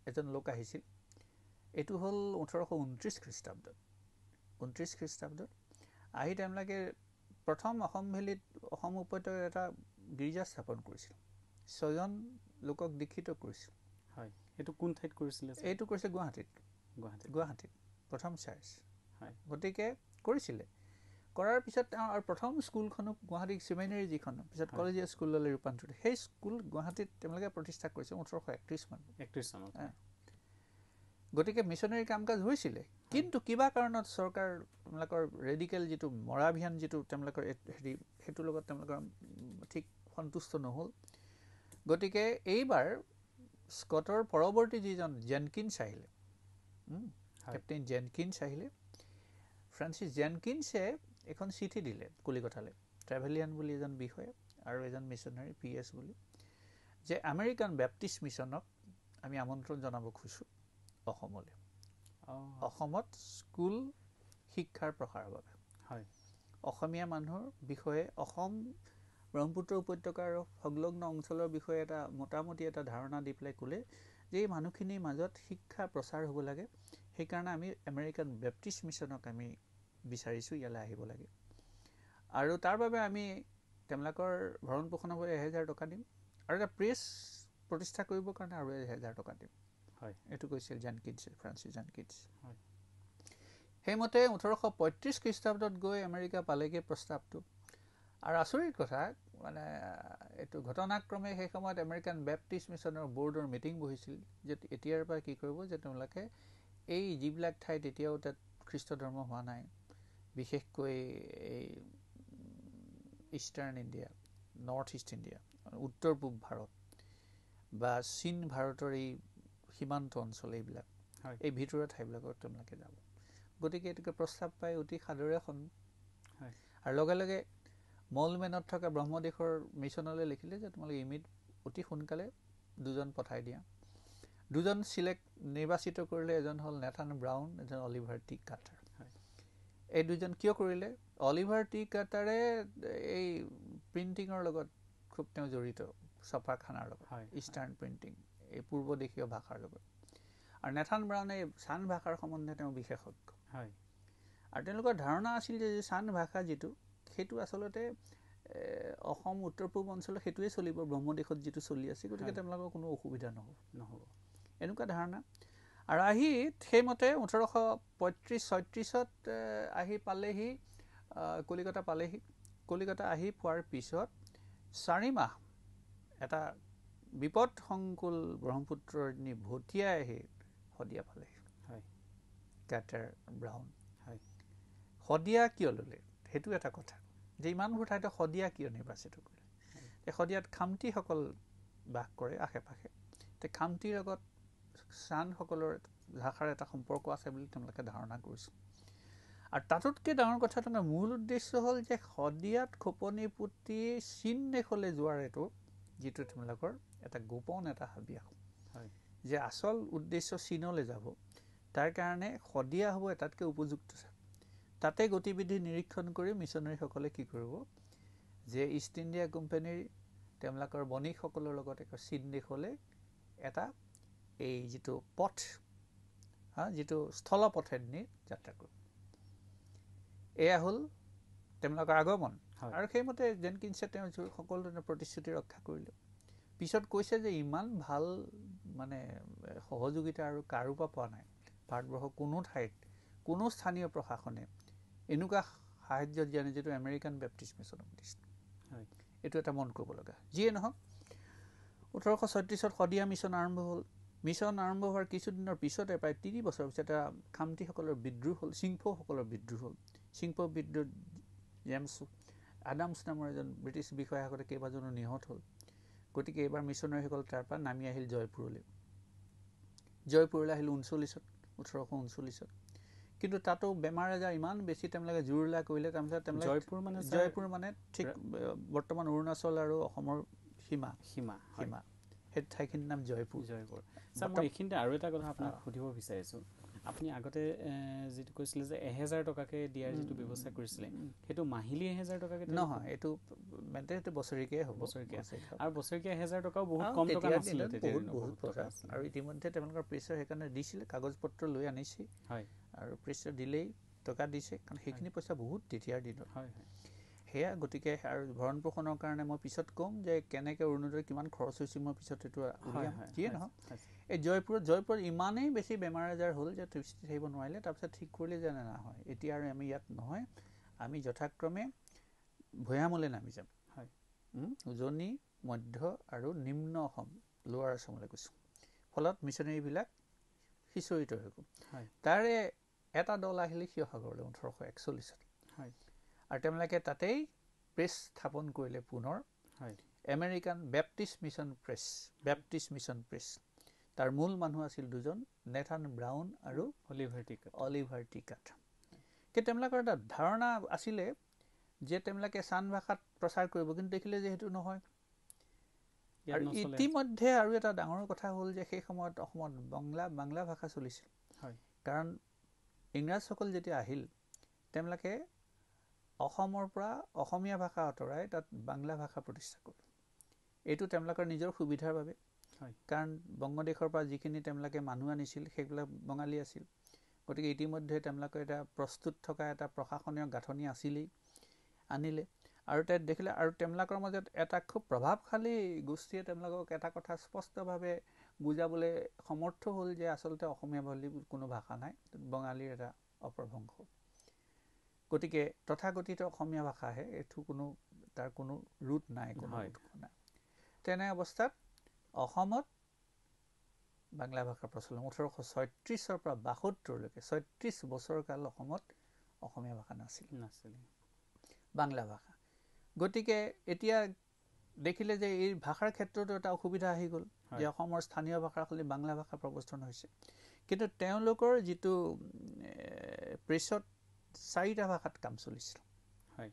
এজন লোক আহিছিল এইটো হ'ল ওঠৰশ ঊনত্ৰিছ খ্ৰীষ্টাব্দত ঊনত্ৰিছ খ্ৰীষ্টাব্দত আহি তেওঁলোকে প্ৰথম অসম ভেলীত অসম উপত্যকাত এটা গীৰ্জা স্থাপন কৰিছিল ছয়জন লোকক দীক্ষিত কৰিছিল হয় এইটো কোন ঠাইত কৰিছিল এইটো কৰিছে গুৱাহাটীত গুৱাহাটীত গুৱাহাটীত প্ৰথম চাৰ্চ হয় গতিকে কৰিছিলে কৰাৰ পিছত আৰু প্ৰথম স্কুলখনক গুৱাহাটী ছেমিনাৰী যিখন পিছত কলেজীয়া স্কুললৈ ৰূপান্তৰিত সেই স্কুল গুৱাহাটীত তেওঁলোকে প্ৰতিষ্ঠা কৰিছে ওঠৰশ একত্ৰিছ মান একত্ৰিছ চনত গতিকে মিছনাৰী কাম কাজ হৈছিলে কিন্তু কিবা কাৰণত চৰকাৰ তেওঁলোকৰ ৰেডিকেল যিটো মৰাভিয়ান যিটো তেওঁলোকৰ হেৰি সেইটোৰ লগত তেওঁলোকৰ ঠিক সন্তুষ্ট নহ'ল গতিকে এইবাৰ স্কটৰ পৰৱৰ্তী যিজন জেনকিন্স আহিলে কেপ্টেইন জেনকিন্স আহিলে ফ্ৰান্সিছ জেনকিন্সে এখন চিঠি দিলে কলিকতালৈ ট্ৰেভেলিয়ান বুলি এজন বিষয়া আৰু এজন মিছনাৰী পি এছ বুলি যে আমেৰিকান বেপ্টিষ্ট মিছনক আমি আমন্ত্ৰণ জনাব খুজিছোঁ অসমলৈ অসমত স্কুল শিক্ষাৰ প্ৰসাৰৰ বাবে হয় অসমীয়া মানুহৰ বিষয়ে অসম ব্ৰহ্মপুত্ৰ উপত্যকাৰ সংলগ্ন অঞ্চলৰ বিষয়ে এটা মোটামুটি এটা ধাৰণা দি পেলাই ক'লে যে এই মানুহখিনিৰ মাজত শিক্ষা প্ৰচাৰ হ'ব লাগে সেইকাৰণে আমি আমেৰিকান বেপ্টিষ্ট মিছনক আমি বিচাৰিছোঁ ইয়ালৈ আহিব লাগে আৰু তাৰ বাবে আমি তেওঁলোকৰ ভৰণ পোষণৰ বাবে এহেজাৰ টকা দিম আৰু এটা প্ৰেছ প্ৰতিষ্ঠা কৰিবৰ কাৰণে আৰু এহেজাৰ টকা দিম হয় এইটো কৈছিল জেনকিন্সে ফ্ৰান্সিছ জেনকিন্স হয় সেইমতে ওঠৰশ পঁয়ত্ৰিছ খ্ৰীষ্টাব্দত গৈ আমেৰিকা পালেগৈ প্ৰস্তাৱটো আৰু আচৰিত কথা মানে এইটো ঘটনাক্ৰমে সেই সময়ত আমেৰিকান বেপ্টিষ্ট মিছনৰ বৰ্ডৰ মিটিং বহিছিল যে এতিয়াৰ পৰা কি কৰিব যে তেওঁলোকে এই যিবিলাক ঠাইত এতিয়াও তাত খ্ৰীষ্ট ধৰ্ম হোৱা নাই বিশেষকৈ এই eastern India north east India উত্তৰ পূব ভাৰত বা চীন ভাৰতৰ এই সীমান্ত অঞ্চল এইবিলাক এই ভিতৰুৱা ঠাইবিলাকত তেওঁলোকে যাব গতিকে এইটোকে প্ৰস্তাৱ পাই অতি সাদৰে সন আৰু লগে লগে মলমেনত থকা ব্ৰহ্মদেশৰ মিছনলৈ লিখিলে যে তোমালোকে ইমিড অতি সোনকালে দুজন পঠাই দিয়া দুজন চিলেক্ট নিৰ্বাচিত কৰিলে এজন হ'ল নেথান ব্ৰাউন এজন অলিভাৰ টি কাৰ্টাৰ এই দুজন কিয় কৰিলে অলিভাৰ টি কাৰ্টাৰে এই প্ৰিণ্টিঙৰ লগত খুব তেওঁ জড়িত ছপাখানাৰ লগত ইষ্টাৰ্ণ প্ৰিণ্টিং এই পূৰ্বদেশীয় ভাষাৰ লগত আৰু নেথান ব্ৰাউনে চান ভাষাৰ সম্বন্ধে তেওঁ বিশেষজ্ঞ হয় আৰু তেওঁলোকৰ ধাৰণা আছিল যে চান ভাষা যিটো সেইটো আচলতে অসম উত্তৰ পূব অঞ্চলত সেইটোৱে চলিব ব্ৰহ্মদেশত যিটো চলি আছে গতিকে তেওঁলোকৰ কোনো অসুবিধা নহ'ব নহ'ব এনেকুৱা ধাৰণা আৰু আহি সেইমতে ওঠৰশ পঁয়ত্ৰিছ ছয়ত্ৰিছত আহি পালেহি কলিকতা পালেহি কলিকতা আহি পোৱাৰ পিছত চাৰি মাহ এটা বিপদসংকুল ব্ৰহ্মপুত্ৰৰ নি ভটিয়াই আহি শদিয়া পালেহি হয় কাৰ্টাৰ ব্ৰাউন হয় শদিয়া কিয় ল'লে সেইটো এটা কথা যে ইমানবোৰ ঠাইতে শদিয়া কিয় নিৰ্বাচিত কৰিলে এই শদিয়াত খামতিসকল বাস কৰে আশে পাশে তে খামতিৰ লগত চানসকলৰ ভাষাৰ এটা সম্পৰ্ক আছে বুলি তেওঁলোকে ধাৰণা কৰিছিল আৰু তাতোতকৈ ডাঙৰ কথা তোমাৰ মূল উদ্দেশ্য হ'ল যে শদিয়াত খোপনি পুতি চীন দেশলৈ যোৱাৰ এইটো যিটো তেওঁলোকৰ এটা গোপন এটা হাবিয়াস হয় যে আচল উদ্দেশ্য চীনলৈ যাব তাৰ কাৰণে শদিয়া হ'ব এটাতকৈ উপযুক্ত তাতে গতিবিধি নিৰীক্ষণ কৰি মিছনাৰীসকলে কি কৰিব যে ইষ্ট ইণ্ডিয়া কোম্পানীৰ তেওঁলোকৰ বণিকসকলৰ লগত এক চীন দেশলৈ এটা এই যিটো পথ হা যিটো স্থলপথেৰে নি যাত্ৰা কৰিব এয়া হ'ল তেওঁলোকৰ আগমন আৰু সেইমতে জেনকিন্সে তেওঁ সকলো ধৰণৰ প্ৰতিশ্ৰুতি ৰক্ষা কৰিলে পিছত কৈছে যে ইমান ভাল মানে সহযোগিতা আৰু কাৰো পৰা পোৱা নাই ভাৰতবৰ্ষৰ কোনো ঠাইত কোনো স্থানীয় প্ৰশাসনে এনেকুৱা সাহায্য দিয়া নাই যিটো আমেৰিকান বেপ্টিষ্ট মিছনক দিছে হয় এইটো এটা মন কৰিব লগা যিয়ে নহওক ওঠৰশ ছয়ত্ৰিছত শদিয়া মিছন আৰম্ভ হ'ল মিছন আৰম্ভ হোৱাৰ কিছুদিনৰ পিছতে প্ৰায় তিনি বছৰ পিছত এটা খামতিসকলৰ বিদ্ৰোহ হ'ল চিংফৌসকলৰ বিদ্ৰোহ হ'ল চিংফৌ বিদ্ৰোহ জেমছ আডামছ নামৰ এজন ব্ৰিটিছ বিষয়াসকলে কেইবাজনো নিহত হ'ল গতিকে এইবাৰ মিছনাৰীসকল তাৰ পৰা নামি আহিল জয়পুৰলৈ জয়পুৰলৈ আহিল ঊনচল্লিছত ওঠৰশ ঊনচল্লিছত কিন্তু তাতো বেমাৰ আজাৰ ইমান বেছি তেওঁলোকে জোৰলা কৰিলে তাৰপিছত তেওঁলোকে জয়পুৰ মানে জয়পুৰ মানে ঠিক বৰ্তমান অৰুণাচল আৰু অসমৰ সীমা সীমা সীমা সেই ঠাইখিনিৰ নাম জয়পুৰ জয়পুৰ ছাৰ মই এইখিনিতে আৰু এটা কথা আপোনাক সুধিব বিচাৰিছোঁ আপুনি আগতে যিটো কৈছিলে যে এহেজাৰ টকাকে দিয়াৰ যিটো ব্যৱস্থা কৰিছিলে সেইটো মাহিলী এহেজাৰ টকাকে নহয়, এইটো মেণ্টেটো বছৰেকীয়াই হ'ব। বছৰেকীয়া আৰু বছৰেকীয়া এহেজাৰ টকাও বহুত কম টকা নাছিলে তেতিয়া, বহুত বহুত টকা আছিল। আৰু ইতিমধ্যে তেওঁলোকৰ প্ৰেছাৰ সেইকাৰণে দিছিলে, কাগজ পত্ৰ লৈ আনিছে। হয়। আৰু প্ৰেছাৰ দিলেই টকা দিছে, কাৰণ সেইখিনি পইচা বহুত তেতিয়াৰ দিনত। হয় হয়। সেয়া গতিকে আৰু ভৰণ পোষণৰ কাৰণে মই পিছত ক'ম যে কেনেকৈ অৰুণোদয় কিমান খৰচ হৈছিল, মই পিছত এইটো উলিয়াম। যিয়ে নহওক, এই জয়পুৰত জয়পুৰত ইমানেই বেছি বেমাৰ আজাৰ হ'ল যে তৃপ্তি থাকিব নোৱাৰিলে। তাৰপিছত ঠিক কৰিলে যে নহয়, এতিয়া আৰু আমি ইয়াত নহয়, আমি যথাক্ৰমে ভৈয়ামলৈ নামি যাম। হয়। উজনি, মধ্য আৰু নিম্ন অসম, লোৱাৰ আছামলৈ গৈছোঁ। ফলত মিছনেৰীবিলাক সিঁচৰিত হৈ গ'ল। হয়। তাৰে এটা দল আহিলে শিৱসাগৰলৈ ওঠৰশ একচল্লিছত। হয়। আৰু তেওঁলোকে তাতেই প্ৰেছ স্থাপন কৰিলে পুনৰ। হয়। American Baptist mission press, Baptist mission press. তাৰ মূল মানুহ আছিল দুজন, নেথান ব্ৰাউন আৰু অলিভাৰ টিকাট। Oliver T Cutter. কিন্তু তেওঁলোকৰ এটা ধাৰণা আছিলে যে তেওঁলোকে চান ভাষাত প্ৰচাৰ কৰিব, কিন্তু দেখিলে যে সেইটো নহয়। আৰু ইতিমধ্যে আৰু এটা ডাঙৰ কথা হ'ল যে সেই সময়ত অসমত বাংলা বাংলা ভাষা চলিছিল। হয়। কাৰণ ইংৰাজসকল যেতিয়া আহিল, তেওঁলোকে অসমৰ পৰা অসমীয়া ভাষা আঁতৰাই তাত বাংলা ভাষা প্ৰতিষ্ঠা কৰিল। এইটো তেওঁলোকৰ নিজৰ সুবিধাৰ বাবে। হয়। কাৰণ বংগদেশৰ পৰা যিখিনি তেওঁলোকে মানুহ আনিছিল সেইবিলাক বঙালী আছিল। গতিকে ইতিমধ্যে তেওঁলোকে এটা প্ৰস্তুত থকা এটা প্ৰশাসনীয় গাঁথনি আছিলেই, আনিলে। আৰু তাত দেখিলে, আৰু তেওঁলোকৰ মাজত এটা খুব প্ৰভাৱশালী গোষ্ঠীয়ে তেওঁলোকক এটা কথা স্পষ্টভাৱে বুজাবলৈ সমৰ্থ হ'ল যে আচলতে অসমীয়া বুলি কোনো ভাষা নাই, বঙালীৰ এটা অপভ্ৰংশ। গতিকে তথাকথিত অসমীয়া ভাষাহে, এইটো কোনো তাৰ কোনো ৰুট নাই, কোনো উৎস নাই। তেনে অৱস্থাত অসমত বাংলা ভাষাৰ প্ৰচলন ওঠৰশ ছয়ত্ৰিছৰ পৰা বাসত্তৰলৈকে ছয়ত্ৰিছ বছৰ কাল অসমত অসমীয়া ভাষা নাছিল, নাছিল বাংলা ভাষা। গতিকে এতিয়া দেখিলে যে এই ভাষাৰ ক্ষেত্ৰতো এটা অসুবিধা আহি গ'ল, যে অসমৰ স্থানীয় ভাষাৰ সলনি বাংলা ভাষা প্ৰৱৰ্তন হৈছে। কিন্তু তেওঁলোকৰ যিটো প্ৰেছত চাৰিটা ভাষাত কাম চলিছিল। হয়।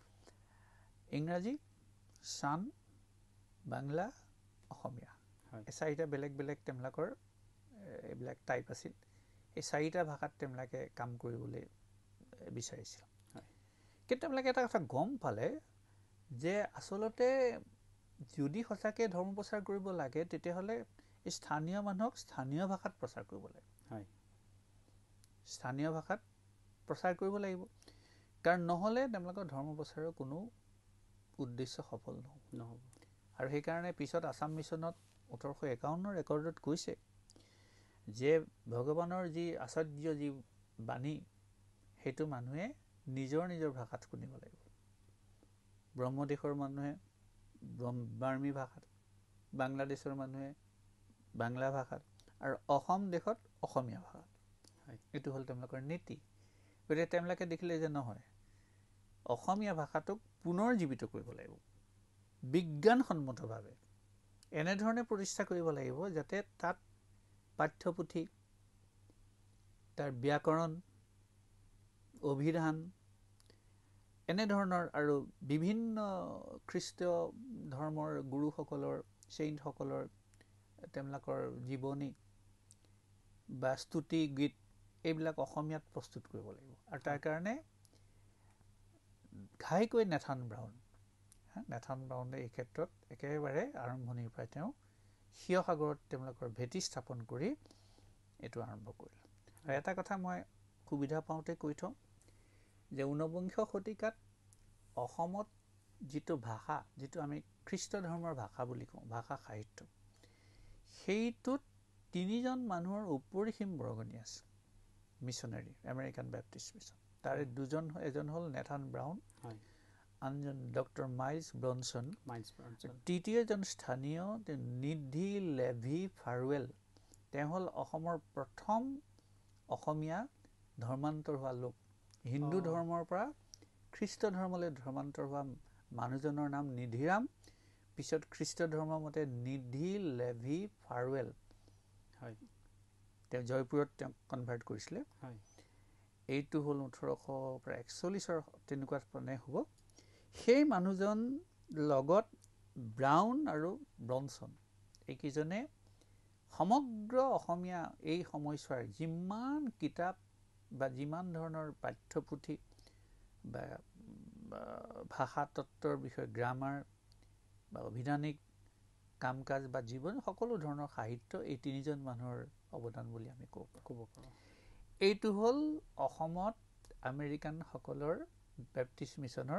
ইংৰাজী, চান, বাংলা, অসমীয়া। এই চাৰিটা বেলেগ বেলেগ তেওঁলোকৰ এইবিলাক টাইপ আছিল। এই চাৰিটা ভাষাত তেওঁলোকে কাম কৰিবলৈ বিচাৰিছিল। কিন্তু তেওঁলোকে এটা কথা গম পালে যে আচলতে যদি সঁচাকৈ ধৰ্ম প্ৰচাৰ কৰিব লাগে, তেতিয়াহ'লে স্থানীয় মানুহক স্থানীয় ভাষাত প্ৰচাৰ কৰিব লাগে। হয়। স্থানীয় ভাষাত প্ৰচাৰ কৰিব লাগিব। কাৰণ নহ'লে তেওঁলোকৰ ধৰ্ম প্ৰচাৰৰ কোনো উদ্দেশ্য সফল নহ'ব নহ'ব আৰু সেইকাৰণে পিছত আছাম মিছনত ওঠৰশ একাৱন্নৰ ৰেকৰ্ডত কৈছে যে ভগৱানৰ যি আচাৰ্য যি বাণী, সেইটো মানুহে নিজৰ নিজৰ ভাষাত শুনিব লাগিব। ব্ৰহ্মদেশৰ মানুহে বাৰ্মী ভাষাত, বাংলাদেশৰ মানুহে বাংলা ভাষাত, আৰু অসম দেশত অসমীয়া ভাষাত। এইটো হ'ল তেওঁলোকৰ নীতি। গতিকে তেওঁলোকে দেখিলে যে নহয়, অসমীয়া ভাষাটোক পুনৰ জীৱিত কৰিব লাগিব, বিজ্ঞানসন্মতভাৱে এনেধৰণে প্ৰতিষ্ঠা কৰিব লাগিব যাতে তাত পাঠ্যপুথি, তাৰ ব্যাকৰণ, অভিধান, এনেধৰণৰ আৰু বিভিন্ন খ্ৰীষ্টীয় ধৰ্মৰ গুৰুসকলৰ, চেইণ্টসকলৰ তেওঁলোকৰ জীৱনী বা স্তুতি গীত, এইবিলাক অসমীয়াত প্ৰস্তুত কৰিব লাগিব। আৰু তাৰ কাৰণে ঘাইকৈ নেথান ব্ৰাউন, নেথান ব্ৰাউনে এই ক্ষেত্ৰত একেবাৰে আৰম্ভণিৰ পৰাই তেওঁ শিৱসাগৰত তেওঁলোকৰ ভেটি স্থাপন কৰি এইটো আৰম্ভ কৰিলে। আৰু এটা কথা মই সুবিধা পাওঁতে কৈ থওঁ যে ঊনবিংশ শতিকাত অসমত যিটো ভাষা, যিটো আমি খ্ৰীষ্ট ধৰ্মৰ ভাষা বুলি কওঁ, ভাষা সাহিত্য, সেইটোত তিনিজন মানুহৰ উপৰিসীম বৰগণি আছে মিছনেৰী, আমেৰিকান বেপ্টিষ্ট মিছন। তাৰে দুজন, এজন হ'ল নেথান ব্ৰাউন, আনজন ডক্টৰ মাইলছ ব্ৰনছন, তৃতীয়জন স্থানীয় নিধি লেভি ফাৰুৱেল। তেওঁ হ'ল অসমৰ প্ৰথম অসমীয়া ধৰ্মান্তৰ হোৱা লোক। হিন্দু ধৰ্মৰ পৰা খ্ৰীষ্ট ধৰ্মলৈ ধৰ্মান্তৰ হোৱা মানুহজনৰ নাম নিধিৰাম, পিছত খ্ৰীষ্ট ধৰ্মৰ মতে নিধি লেভি ফাৰুৱেল। হয়। তেওঁ জয়পুৰত তেওঁক কনভাৰ্ট কৰিছিলে। হয়। এইটো হ'ল ওঠৰশ প্ৰায় একচল্লিছৰ তেনেকুৱা মানে হ'ব। সেই মানুহজন লগত ব্ৰাউন আৰু ব্ৰনছন, এইকেইজনে সমগ্ৰ অসমীয়া এই সময়ছোৱাৰ যিমান কিতাপ বা যিমান ধৰণৰ পাঠ্যপুথি বা ভাষা তত্ত্বৰ বিষয়ে গ্ৰামাৰ বা অভিধানিক কাম কাজ বা জীৱন সকলো ধৰণৰ সাহিত্য এই তিনিজন মানুহৰ অৱদান বুলি আমি ক'ব ক'ব পাৰোঁ। এইটো হ'ল অসমত আমেৰিকানসকলৰ বেপ্টিষ্ট মিছনৰ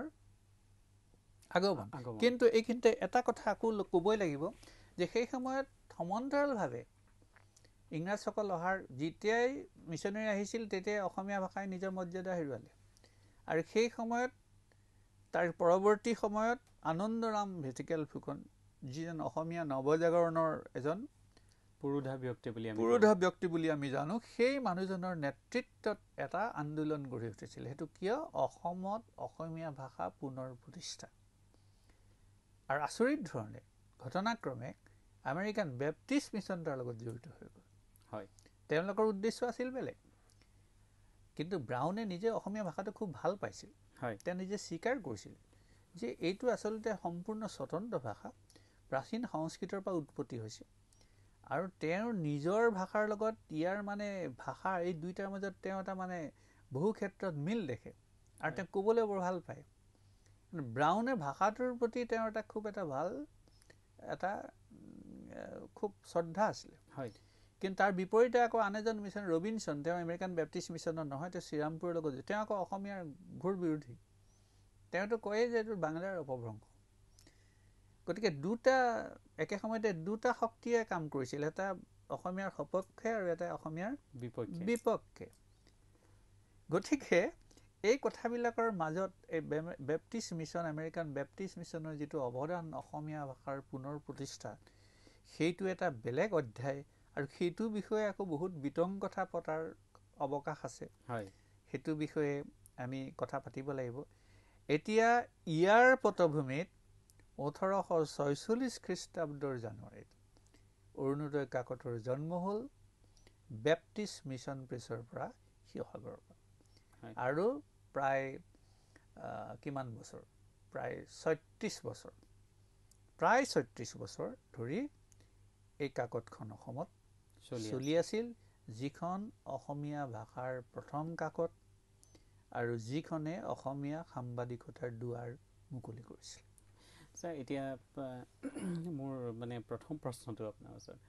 আগমন। কিন্তু এইখিনিতে এটা কথা আকৌ ক'বই লাগিব যে সেই সময়ত সমান্তৰালভাৱে ইংৰাজসকল অহাৰ যেতিয়াই মিছনেৰী আহিছিল তেতিয়াই অসমীয়া ভাষাই নিজৰ মৰ্যাদা হেৰুৱালে। আৰু সেই সময়ত তাৰ পৰৱৰ্তী সময়ত আনন্দৰাম ভেটিকেল ফুকন যিজন অসমীয়া নৱজাগৰণৰ এজন পুৰোধা ব্যক্তি বুলি আমি পুৰোধা ব্যক্তি বুলি আমি জানো, সেই মানুহজনৰ নেতৃত্বত এটা আন্দোলন গঢ়ি উঠিছিল। সেইটো কিয়? অসমত অসমীয়া ভাষা পুনৰ প্ৰতিষ্ঠা। আৰু আচৰিত ধৰণে ঘটনাক্ৰমে আমেৰিকান বেপ্টিষ্ট মিছন তাৰ লগত জড়িত হৈ গ'ল। হয়, তেওঁলোকৰ উদ্দেশ্য আছিল বেলেগ, কিন্তু ব্ৰাউনে নিজে অসমীয়া ভাষাটো খুব ভাল পাইছিল। হয়, তেওঁ নিজে স্বীকাৰ কৰিছিল যে এইটো আচলতে সম্পূৰ্ণ স্বতন্ত্ৰ ভাষা, প্ৰাচীন সংস্কৃতৰ পৰা উৎপত্তি হৈছে। আৰু তেওঁৰ নিজৰ ভাষাৰ লগত ইয়াৰ মানে ভাষা এই দুইটাৰ মাজত তেওঁ এটা মানে বহু ক্ষেত্ৰত মিল দেখে আৰু তেওঁ ক'বলৈ বৰ ভাল পায়। ব্ৰাউনে ভাষাটোৰ প্ৰতি তেওঁৰ এটা খুব এটা ভাল এটা খুব শ্ৰদ্ধা আছিলে। হয়, কিন্তু তাৰ বিপৰীতে আকৌ আন এজন মিছন ৰবিনছন, তেওঁ আমেৰিকান বেপ্টিষ্ট মিছনৰ নহয়, তেওঁ শ্ৰীৰামপুৰৰ লগত, তেওঁ আকৌ অসমীয়াৰ ঘোৰ বিৰোধী। তেওঁতো কয়ে যে এইটো বাংলাৰ অপভ্ৰংশ। গতিকে দুটা একে সময়তে দুটা শক্তিয়ে কাম কৰিছিল, এটা অসমীয়াৰ সপক্ষে আৰু এটা অসমীয়াৰ বিপক্ষে বিপক্ষে। গতিকে এই কথাবিলাকৰ মাজত এই বেপ্টিষ্ট মিছন আমেৰিকান বেপ্টিষ্ট মিছনৰ যিটো অৱদান অসমীয়া ভাষাৰ পুনৰ প্ৰতিষ্ঠাত, সেইটো এটা বেলেগ অধ্যায়। আৰু সেইটো বিষয়ে আকৌ বহুত বিতং কথা পতাৰ অৱকাশ আছে। হয়, সেইটো বিষয়ে আমি কথা পাতিব লাগিব। এতিয়া ইয়াৰ পটভূমিত ওঠৰশ ছয়চল্লিছ খ্ৰীষ্টাব্দৰ জানুৱাৰীত অৰুণোদয় কাকতৰ জন্ম হ'ল বেপ্টিষ্ট মিছন প্ৰেছৰ পৰা শিৱসাগৰৰ পৰা। আৰু প্ৰায় কিমান বছৰ, প্ৰায় ছয়ত্ৰিছ বছৰ প্ৰায় ছয়ত্ৰিছ বছৰ ধৰি এই কাকতখন অসমত চলি আছিল, যিখন অসমীয়া ভাষাৰ প্ৰথম কাকত আৰু যিখনে অসমীয়া সাংবাদিকতাৰ দুৱাৰ মুকলি কৰিছিল। ছাৰ, এতিয়া মোৰ মানে প্ৰথম প্ৰশ্নটো আপোনাৰ ওচৰত,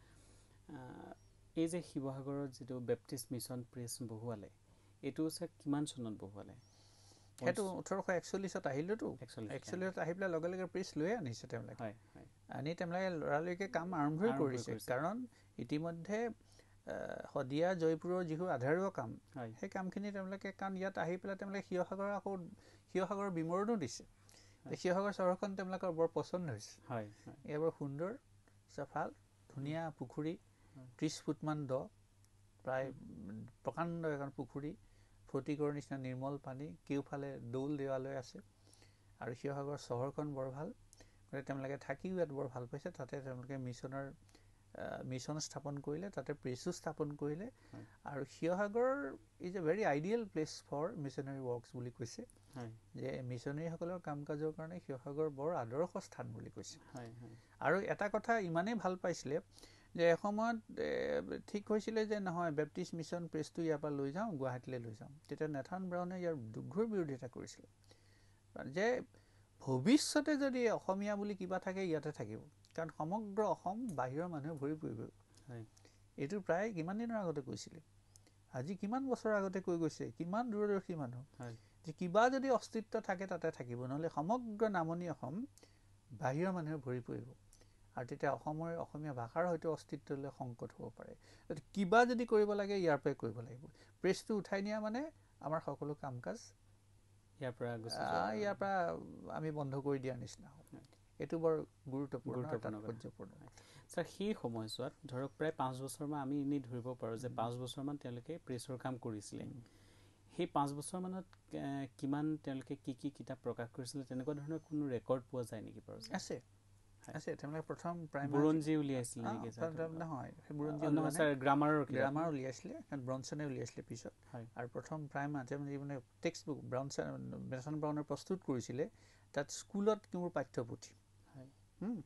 এই যে শিৱসাগৰত যিটো বেপ্টিষ্ট মিছন প্ৰেছ বহুৱালে, এইটো ছাৰ কিমান চনত বহুৱালে? সেইটো ওঠৰশ একচল্লিছত আহিলেতো। একচল্লিছত আহি পেলাই লগে লগে প্ৰেছ লৈ আনিছে তেওঁলোকে। আনি তেওঁলোকে লৰালৰিকে কাম আৰম্ভই কৰিছে, কাৰণ ইতিমধ্যে শদিয়া জয়পুৰৰ যিবোৰ আধাৰুৱা কাম, সেই কামখিনি তেওঁলোকে, কাৰণ ইয়াত আহি পেলাই তেওঁলোকে শিৱসাগৰ আকৌ শিৱসাগৰৰ বিমৰণো দিছে। শিৱসাগৰ চহৰখন তেওঁলোকৰ বৰ পচন্দ হৈছে। এয়া বৰ সুন্দৰ, চাফাল, ধুনীয়া পুখুৰী, ত্ৰিছ ফুটমান দ, প্ৰায় প্ৰকাণ্ড এখন পুখুৰী, ফটিকৰ নিচিনা নিৰ্মল পানী, কেওফালে দৌল দেৱালয় আছে। আৰু শিৱসাগৰ চহৰখন বৰ ভাল। গতিকে তেওঁলোকে থাকিও ইয়াত বৰ ভাল পাইছে। তাতে তেওঁলোকে মিছনৰ মিছন স্থাপন কৰিলে, তাতে প্ৰেছো স্থাপন কৰিলে। আৰু Sivasagar is a very ideal place for missionary works বুলি কৈছে, যে মিছনেৰীসকলৰ কাম কাজৰ কাৰণে শিৱসাগৰ বৰ আদৰ্শ স্থান বুলি কৈছে। আৰু এটা কথা ইমানেই ভাল পাইছিলে যে এসময়ত ঠিক হৈছিলে যে নহয়, বেপ্টিষ্ট মিছন প্ৰেছটো ইয়াৰ পৰা লৈ যাওঁ, গুৱাহাটীলৈ লৈ যাওঁ। তেতিয়া নেথান ব্ৰাউনে ইয়াৰ দুঘোৰ বিৰোধিতা কৰিছিলে, যে ভৱিষ্যতে যদি অসমীয়া বুলি কিবা থাকে ইয়াতে থাকিব, কাৰণ সমগ্ৰ অসম বাহিৰৰ মানুহে ভৰি পৰিব। এইটো প্ৰায় কিমান দিনৰ আগতে কৈছিলে, আজি কিমান বছৰৰ আগতে কৈ গৈছে, কিমান দূৰদৰ্শী মানুহ, যে কিবা যদি অস্তিত্ব থাকে তাতে থাকিব, নহ'লে সমগ্ৰ নামনি অসম বাহিৰৰ মানুহে ভৰি পৰিব। আৰু তেতিয়া অসমৰ অসমীয়া ভাষাৰ হয়তো অস্তিত্বলৈ সংকট হ'ব পাৰে। কিবা যদি কৰিব লাগে ইয়াৰ পৰাই কৰিব লাগিব। প্ৰেছটো উঠাই নিয়া মানে আমাৰ সকলো কাম কাজ ইয়াৰ পৰা ইয়াৰ পৰা আমি বন্ধ কৰি দিয়াৰ নিচিনা হ'ব। এইটো বৰ গুৰুত্বপূৰ্ণ তাৎপৰ্যপূৰ্ণ। ছাৰ, সেই সময়ছোৱাত ধৰক প্ৰায় পাঁচ বছৰমান আমি এনেই ধৰিব পাৰোঁ যে পাঁচ বছৰমান তেওঁলোকে প্ৰেছৰ কাম কৰিছিলে। সেই পাঁচ বছৰমানত কিমান তেওঁলোকে কি কি কিতাপ প্ৰকাশ কৰিছিলে, তেনেকুৱা ধৰণৰ কোনো ৰেকৰ্ড পোৱা যায় নেকি বাৰু? আছে আছে তেওঁলোকে প্ৰথম বুৰঞ্জী উলিয়াইছিলে নেকি? নহয়, গ্ৰামাৰৰ গ্ৰামাৰ উলিয়াইছিলে, ব্ৰনছনে উলিয়াইছিলে পিছত। আৰু প্ৰথম প্ৰাইমাৰ মানে টেক্সট বুক ব্ৰাউনছন মেছন ব্ৰাউনে প্ৰস্তুত কৰিছিলে, তাত স্কুলত মোৰ পাঠ্যপুথি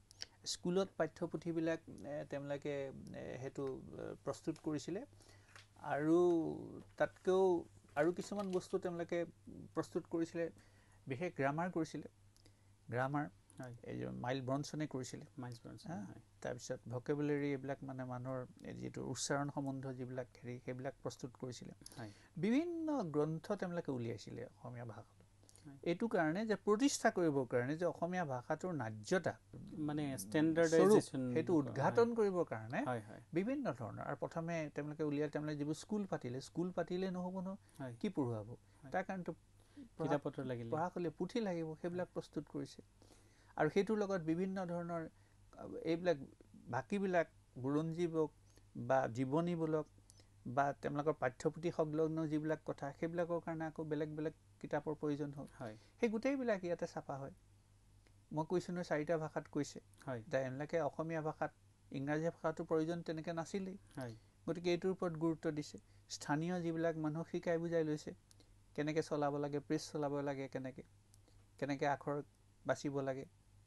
স্কুলত পাঠ্যপুথিবিলাক তেওঁলোকে সেইটো প্ৰস্তুত কৰিছিলে আৰু তাতকৈও আৰু কিছুমান বস্তু তেওঁলোকে প্ৰস্তুত কৰিছিলে বিশেষ গ্ৰামাৰ কৰিছিলে গ্ৰামাৰ এই যে মাইল ব্ৰনছনে কৰিছিলে মাইলছ ব্ৰনছন তাৰপিছত ভকেবুলাৰী এইবিলাক মানে মানুহৰ যিটো উচ্চাৰণ সম্বন্ধ যিবিলাক হেৰি সেইবিলাক প্ৰস্তুত কৰিছিলে বিভিন্ন গ্ৰন্থ তেওঁলোকে উলিয়াইছিলে অসমীয়া ভাষাত এইটো কাৰণে যে প্ৰতিষ্ঠা কৰিবৰ কাৰণে যে অসমীয়া ভাষাটোৰ ন্যায্যতা মানে ষ্টেণ্ডাৰ্ডাইজেশ্যন সেইটো উদ্ঘাটন কৰিবৰ কাৰণে বিভিন্ন ধৰণৰ আৰু প্ৰথমে তেওঁলোকে উলিয়াই তেওঁলোকে যিবোৰ স্কুল পাতিলে স্কুল পাতিলে নহ'ব নহয় কি পঢ়ুৱাব তাৰ কাৰণেতো কিতাপ-পত্ৰ লাগিল পঢ়া ক'লে পুথি লাগিব সেইবিলাক প্ৰস্তুত কৰিছে আৰু সেইটোৰ লগত বিভিন্ন ধৰণৰ এইবিলাক বাকীবিলাক বুৰঞ্জীবক বা জীৱনীমূলক বা তেওঁলোকৰ পাঠ্যপুথি সংলগ্ন যিবিলাক কথা সেইবিলাকৰ কাৰণে আকৌ বেলেগ বেলেগ কিতাপৰ প্ৰয়োজন হ'ল সেই গোটেইবিলাক ইয়াতে ছাপা হয় মই কৈছোঁ নহয় চাৰিটা ভাষাত কৈছে তেওঁলোকে অসমীয়া ভাষাত ইংৰাজী ভাষাটোৰ প্ৰয়োজন তেনেকৈ নাছিলেই গতিকে এইটোৰ ওপৰত গুৰুত্ব দিছে স্থানীয় যিবিলাক মানুহ শিকাই বুজাই লৈছে কেনেকৈ চলাব লাগে প্ৰেছ চলাব লাগে কেনেকৈ কেনেকৈ আখৰ বাচিব লাগে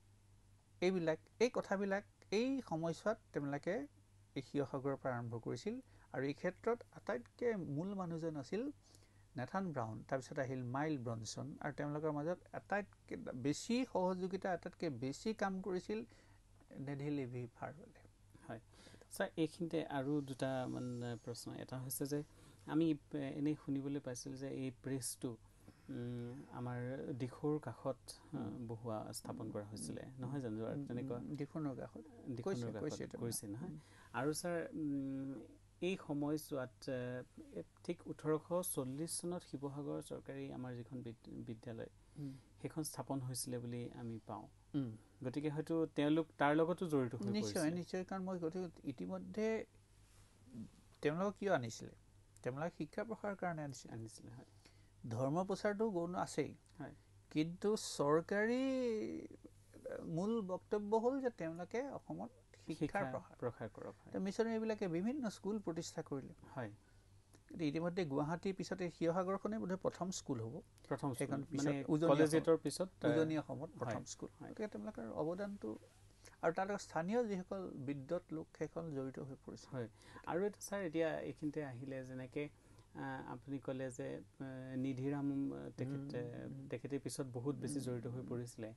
এইবিলাক এই কথাবিলাক এই সময়ছোৱাত তেওঁলোকে এই শিৱসাগৰৰ পৰা আৰম্ভ কৰিছিল আৰু এই ক্ষেত্ৰত আটাইতকৈ মূল মানুহজন আছিল নেথান ব্ৰাউন তাৰপিছত আহিল মাইল ব্ৰনছন আৰু তেওঁলোকৰ মাজত আটাইতকৈ বেছি সহযোগিতা আটাইতকৈ বেছি কাম কৰিছিল নেধি লেভি ফাৰৱেলে হয় ছাৰ এইখিনিতে আৰু দুটা মানে প্ৰশ্ন এটা হৈছে যে আমি এনেই শুনিবলৈ পাইছিলোঁ যে এই প্ৰেছটো আমাৰ দিখৌৰ কাষত বহুৱা স্থাপন কৰা হৈছিলে নহয় জানো তেনেকুৱা দিখৌনৰ কাষত দিখৌনৰ কাষত কৰিছে নহয় আৰু ছাৰ এই সময়ছোৱাত ঠিক ওঠৰশ চল্লিছ চনত শিৱসাগৰ চৰকাৰী আমাৰ যিখন বিদ্যালয় সেইখন স্থাপন হৈছিলে বুলি আমি পাওঁ গতিকে হয়তো তেওঁলোক তাৰ লগতো জড়িত হৈ পৰিছে নিশ্চয় নিশ্চয় কাৰণ মই গতিকে ইতিমধ্যে তেওঁলোকক কিয় আনিছিলে তেওঁলোকে শিক্ষা প্ৰসাৰৰ কাৰণে আনিছিলে আনিছিলে হয় ধৰ্ম প্ৰচাৰটো গৌণ আছেই হয় কিন্তু চৰকাৰী মূল বক্তব্য হ'ল যে তেওঁলোকে অসমত শিক্ষাৰ প্ৰসাৰ কৰক মিছনাৰীবিলাকে বিভিন্ন স্কুল প্ৰতিষ্ঠা কৰিলে হয় ইতিমধ্যে গুৱাহাটীৰ পিছতে শিৱসাগৰখনেই বোধহয় প্ৰথম স্কুল হ'ব প্ৰথম সেইখন কলেজিয়েটৰ পিছত উজনি অসমত প্ৰথম স্কুল গতিকে তেওঁলোকৰ অৱদানটো আৰু তাৰ স্থানীয় যিসকল বিদ্যুৎ লোক সেইখন জড়িত হৈ পৰিছে হয় আৰু এটা ছাৰ এতিয়া এইখিনিতে আহিলে যেনেকৈ আপুনি ক'লে যে নিধিৰাম তেখেতে তেখেতে পিছত বহুত বেছি জড়িত হৈ পৰিছিলে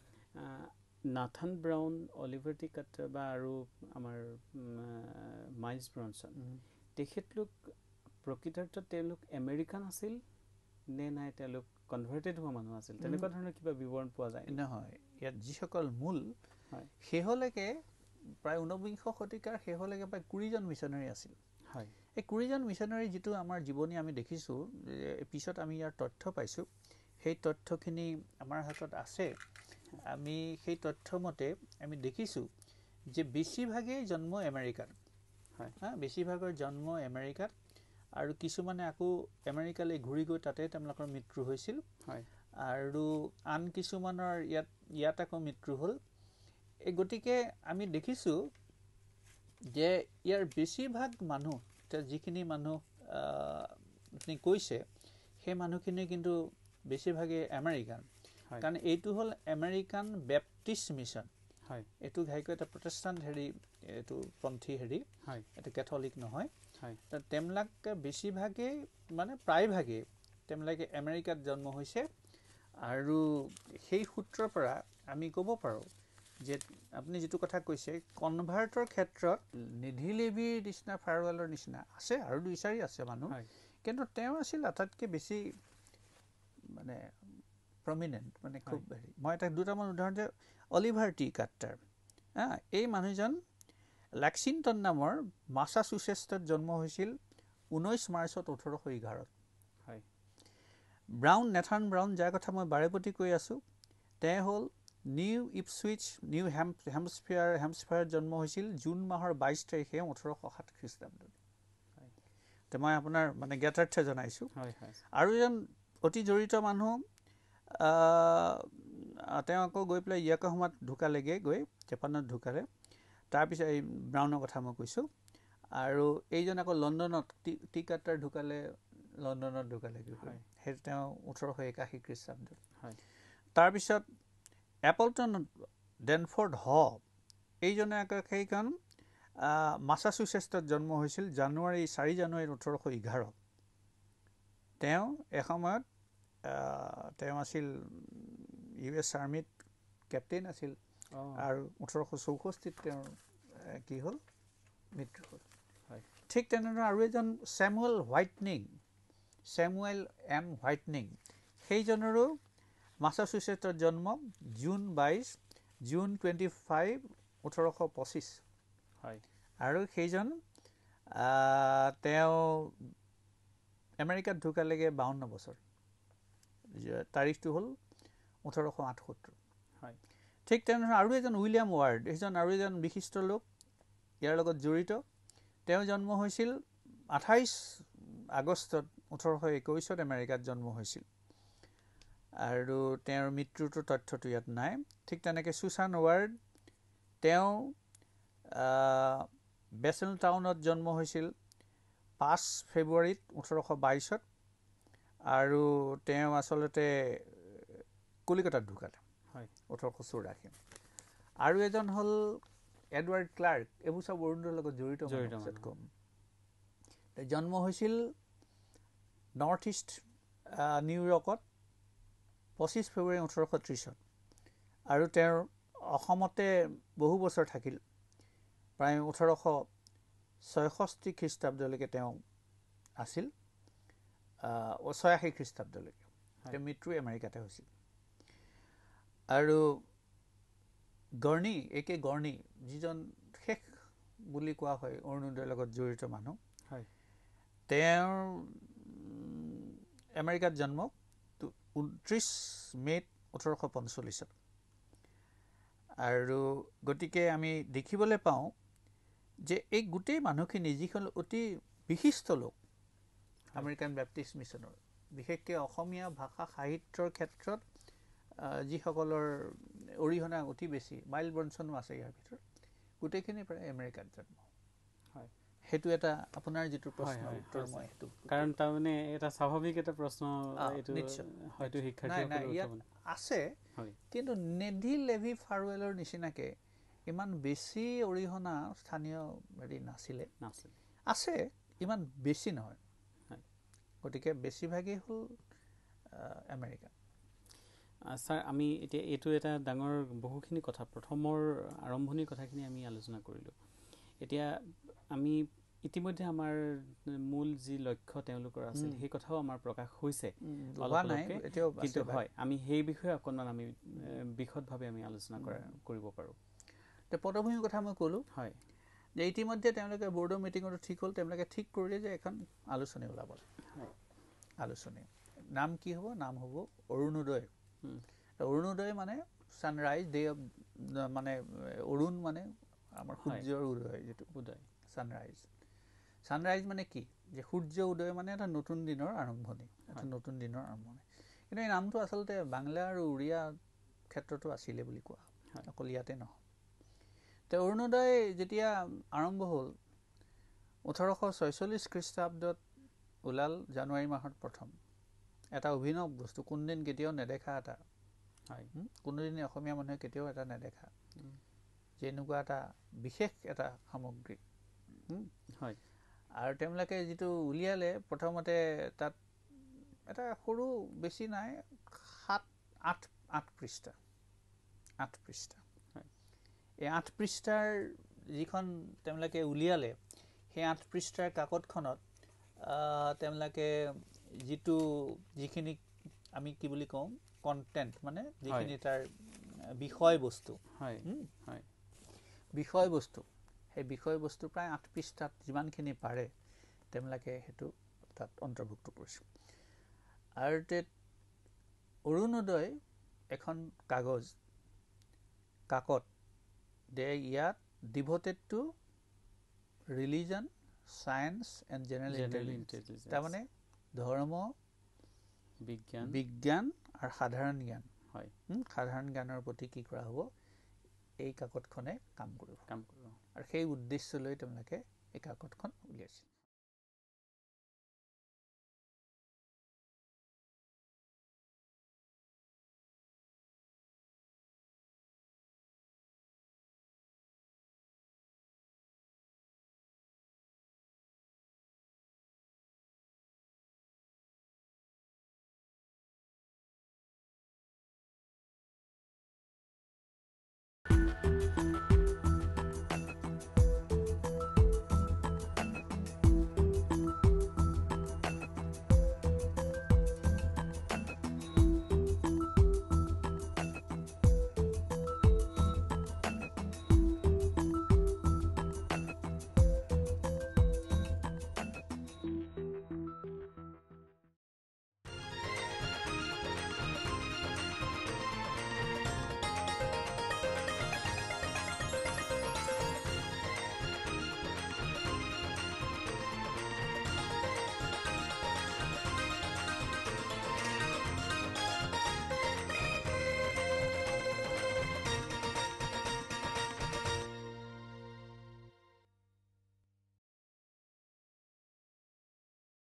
Nathan Brown Oliver T Cutter বা আৰু আমাৰ মাইলছ ব্ৰনছন তেখেতলোক প্ৰকৃতাৰ্থত তেওঁলোক আমেৰিকান আছিল নে নাই তেওঁলোক কনভাৰ্টেড হোৱা মানুহ আছিল তেনেকুৱা ধৰণৰ কিবা বিৱৰণ পোৱা যায় নহয় ইয়াত যিসকল মূল হয় শেহলৈকে প্ৰায় ঊনবিংশ শতিকাৰ শেহলৈকে প্ৰায় কুৰিজন মিছনাৰী আছিল হয় এই কুৰিজন মিছনাৰী যিটো আমাৰ জীৱনী আমি দেখিছোঁ পিছত আমি ইয়াৰ তথ্য পাইছোঁ সেই তথ্যখিনি আমাৰ হাতত আছে আমি সেই তথ্যমতে আমি দেখিছোঁ যে বেছিভাগেই জন্ম আমেৰিকাত হয় হা বেছিভাগৰ জন্ম আমেৰিকাত আৰু কিছুমানে আকৌ আমেৰিকালৈ ঘূৰি গৈ তাতে তেওঁলোকৰ মৃত্যু হৈছিল হয় আৰু আন কিছুমানৰ ইয়াত ইয়াত আকৌ মৃত্যু হ'ল এই গতিকে আমি দেখিছোঁ যে ইয়াৰ বেছিভাগ মানুহ যিখিনি মানুহ আপুনি কৈছে সেই মানুহখিনি কিন্তু বেছিভাগেই আমেৰিকান কাৰণ এইটো হ'ল আমেৰিকান বেপ্টিষ্ট মিছন হয় এইটো ঘাইকৈ এটা প্ৰটেষ্টাণ্ট হেৰি এইটো পন্থী হেৰি হয় এইটো কেথলিক নহয় হয় তেওঁলোকে বেছিভাগেই মানে প্ৰায়ভাগেই তেওঁলোকে আমেৰিকাত জন্ম হৈছে আৰু সেই সূত্ৰৰ পৰা আমি ক'ব পাৰোঁ যে আপুনি যিটো কথা কৈছে কনভাৰ্টৰ ক্ষেত্ৰত নিধি লেভিৰ নিচিনা ফাৰৱেলৰ নিচিনা আছে আৰু দুই চাৰি আছে মানুহ কিন্তু তেওঁ আছিল আটাইতকৈ বেছি মানে প্ৰমিনেণ্ট মানে খুব হেৰি মই এটা দুটামান উদাহৰণ যে অলিভাৰ টি কাটাৰ হা এই মানুহজন লেক্সিংটন নামৰ মাছাচুচেটছত জন্ম হৈছিল ঊনৈছ মাৰ্চত ওঠৰশ এঘাৰত হয় ব্ৰাউন নেথান ব্ৰাউন যাৰ কথা মই বাৰেপতি কৈ আছোঁ তেওঁ হ'ল নিউ ইপছুইচ নিউ হেম্প হেম্পস্ফেয়াৰ হেম্পস্ফেয়াৰত জন্ম হৈছিল জুন মাহৰ বাইছ তাৰিখে ওঠৰশ সাত খ্ৰীষ্টাব্দত তো মই আপোনাৰ মানে জ্ঞাতাৰ্থে জনাইছোঁ আৰু এজন অতি জড়িত মানুহ তেওঁ আকৌ গৈ পেলাই ইয়কোহামাত ঢুকালেগৈ গৈ জাপানত ঢুকালে তাৰপিছত এই ব্ৰাউনৰ কথা মই কৈছোঁ আৰু এইজন আকৌ লণ্ডনত টি টি কাটাৰ ঢুকালে লণ্ডনত ঢুকালেগৈ সেই তেওঁ ওঠৰশ একাশী খ্ৰীষ্টাব্দত তাৰপিছত এপলটন ডেনফৰ্ড হ সেইজনে সেইখন মাছাচুচেটছত জন্ম হৈছিল জানুৱাৰী চাৰি জানুৱাৰী ওঠৰশ এঘাৰ। তেওঁ এসময়ত তেওঁ আছিল ইউ এছ আৰ্মিত কেপ্টেইন আছিল আৰু ওঠৰশ চৌষষ্ঠিত তেওঁৰ কি হ'ল মৃত্যু হ'ল। ঠিক তেনেদৰে আৰু এজন ছেমুৱেল হোৱাইটনিং ছেমুৱেল এম হোৱাইটনিং সেইজনৰো মাছাচুচেটছত জন্ম জুন বাইছ জুন টুৱেণ্টি ফাইভ ওঠৰশ পঁচিছ হয় আৰু সেইজন তেওঁ আমেৰিকাত ঢুকালেগৈ বাৱন্ন বছৰ তাৰিখটো হ'ল ওঠৰশ আঠসত্তৰ। হয় ঠিক তেনেদৰে আৰু এজন উইলিয়াম ৱাৰ্ড সেইজন আৰু এজন বিশিষ্ট লোক ইয়াৰ লগত জড়িত। তেওঁ জন্ম হৈছিল আঠাইছ আগষ্টত ওঠৰশ একৈছত আমেৰিকাত জন্ম হৈছিল আৰু তেওঁৰ মৃত্যুটোৰ তথ্যটো ইয়াত নাই। ঠিক তেনেকৈ চুচান ৱাৰ্ড তেওঁ বেচেল টাউনত জন্ম হৈছিল পাঁচ ফেব্ৰুৱাৰীত ওঠৰশ বাইছত আৰু তেওঁ আচলতে কলিকতাত ঢুকালে হয় ওঠৰশ চৌৰাশী। আৰু এজন হ'ল এডৱাৰ্ড ক্লাৰ্ক এইবোৰ চব অৰুণোদয়ৰ লগত জড়িত কম। জন্ম হৈছিল নৰ্থ ইষ্ট নিউয়ৰ্কত পঁচিছ ফেব্ৰুৱাৰী ওঠৰশ ত্ৰিছত আৰু তেওঁৰ অসমতে বহু বছৰ থাকিল প্ৰায় ওঠৰশ ছয়ষষ্ঠি খ্ৰীষ্টাব্দলৈকে তেওঁ আছিল ছয়াশী খ্ৰীষ্টাব্দলৈকে। তেওঁ মৃত্যু আমেৰিকাতে হৈছিল। আৰু গৰ্ণী এ কে গৰ্ণী যিজন শেষ বুলি কোৱা হয় অৰুণোদয়ৰ লগত জড়িত মানুহ তেওঁৰ আমেৰিকাত জন্ম ঊনত্ৰিছ মে'ত ওঠৰশ পঞ্চল্লিছত। আৰু গতিকে আমি দেখিবলৈ পাওঁ যে এই গোটেই মানুহখিনি যিখন অতি বিশিষ্ট লোক আমেৰিকান বেপ্টিষ্ট মিছনৰ বিশেষকৈ অসমীয়া ভাষা সাহিত্যৰ ক্ষেত্ৰত যিসকলৰ অৰিহণা অতি বেছি মাইল ব্ৰনছনো আছে ইয়াৰ ভিতৰত গোটেইখিনি প্ৰায় আমেৰিকাত জন্ম। হয় সেইটো এটা আপোনাৰ যিটো প্ৰশ্ন উত্তৰ মই সেইটো কাৰণ তাৰমানে এটা স্বাভাৱিক এটা প্ৰশ্ন এইটো হয়তো শিক্ষাৰ্থীসকলৰ আছে কিন্তু নেডি লেভি ফাৰৱেলৰ নিচিনাকৈ ইমান বেছি অৰিহণা স্থানীয় হেৰি নাছিলে নাছিল আছে ইমান বেছি নহয়। গতিকে বেছিভাগেই হ'ল আমেৰিকা। ছাৰ আমি এতিয়া এইটো এটা ডাঙৰ বহুখিনি কথা প্ৰথমৰ আৰম্ভণিৰ কথাখিনি আমি আলোচনা কৰিলোঁ। এতিয়া আমি ইতিমধ্যে আমাৰ মূল যি লক্ষ্য তেওঁলোকৰ আছিল সেই কথাও আমাৰ প্ৰকাশ হৈছে কিন্তু হয় আমি সেই বিষয়ে অকণমান আমি বিশদভাৱে আমি আলোচনা কৰা কৰিব পাৰোঁ। পটভূমিৰ কথা মই ক'লোঁ হয় যে ইতিমধ্যে তেওঁলোকে বৰ্ডৰ মিটিঙতো ঠিক হ'ল তেওঁলোকে ঠিক কৰিলে যে এখন আলোচনী ওলাব। আলোচনী নাম কি হ'ব? নাম হ'ব অৰুণোদয়। অৰুণোদয় মানে ছানৰাইজ ডে অফ মানে অৰুণ মানে আমাৰ সূৰ্যৰ উদয় যিটো উদয় ছানৰাইজ। ছানৰাইজ মানে কি যে সূৰ্য উদয় মানে এটা নতুন দিনৰ আৰম্ভণি এটা নতুন দিনৰ আৰম্ভণি। কিন্তু এই নামটো আচলতে বাংলা আৰু উৰিয়া ক্ষেত্ৰতো আছিলে বুলি কোৱা হয় অকল ইয়াতে নহয়। তো অৰুণোদয় যেতিয়া আৰম্ভ হ'ল ওঠৰশ ছয়চল্লিছ খ্ৰীষ্টাব্দত ওলাল জানুৱাৰী মাহত প্ৰথম এটা অভিনৱ বস্তু কোনদিন কেতিয়াও নেদেখা এটা কোনোদিনে অসমীয়া মানুহে কেতিয়াও এটা নেদেখা যে এনেকুৱা এটা বিশেষ এটা সামগ্ৰী হয়। আৰু তেওঁলোকে যিটো উলিয়ালে প্ৰথমতে তাত এটা সৰু বেছি নাই সাত আঠ আঠ পৃষ্ঠা আঠ পৃষ্ঠা এই আঠ পৃষ্ঠাৰ যিখন তেওঁলোকে উলিয়ালে সেই আঠ পৃষ্ঠাৰ কাকতখনত তেওঁলোকে যিটো যিখিনি আমি কি বুলি কওঁ কণ্টেণ্ট মানে যিখিনি তাৰ বিষয়বস্তু বিষয়বস্তু সেই বিষয়বস্তু প্ৰায় আঠ পৃষ্ঠাত যিমানখিনি পাৰে তেওঁলোকে সেইটো তাত অন্তৰ্ভুক্ত কৰিছে। আৰু অৰুণোদয় এখন কাগজ কাকত দে ইয়াত devoted to religion science and general intelligence তাৰমানে ধৰ্ম বিজ্ঞান বিজ্ঞান আৰু সাধাৰণ জ্ঞান হয় সাধাৰণ জ্ঞানৰ প্ৰতি কি কৰা হ'ব এই কাকতখনে কাম কৰিব কাম কৰিব আৰু সেই উদ্দেশ্য লৈ তেওঁলোকে এই কাকতখন উলিয়াইছিল।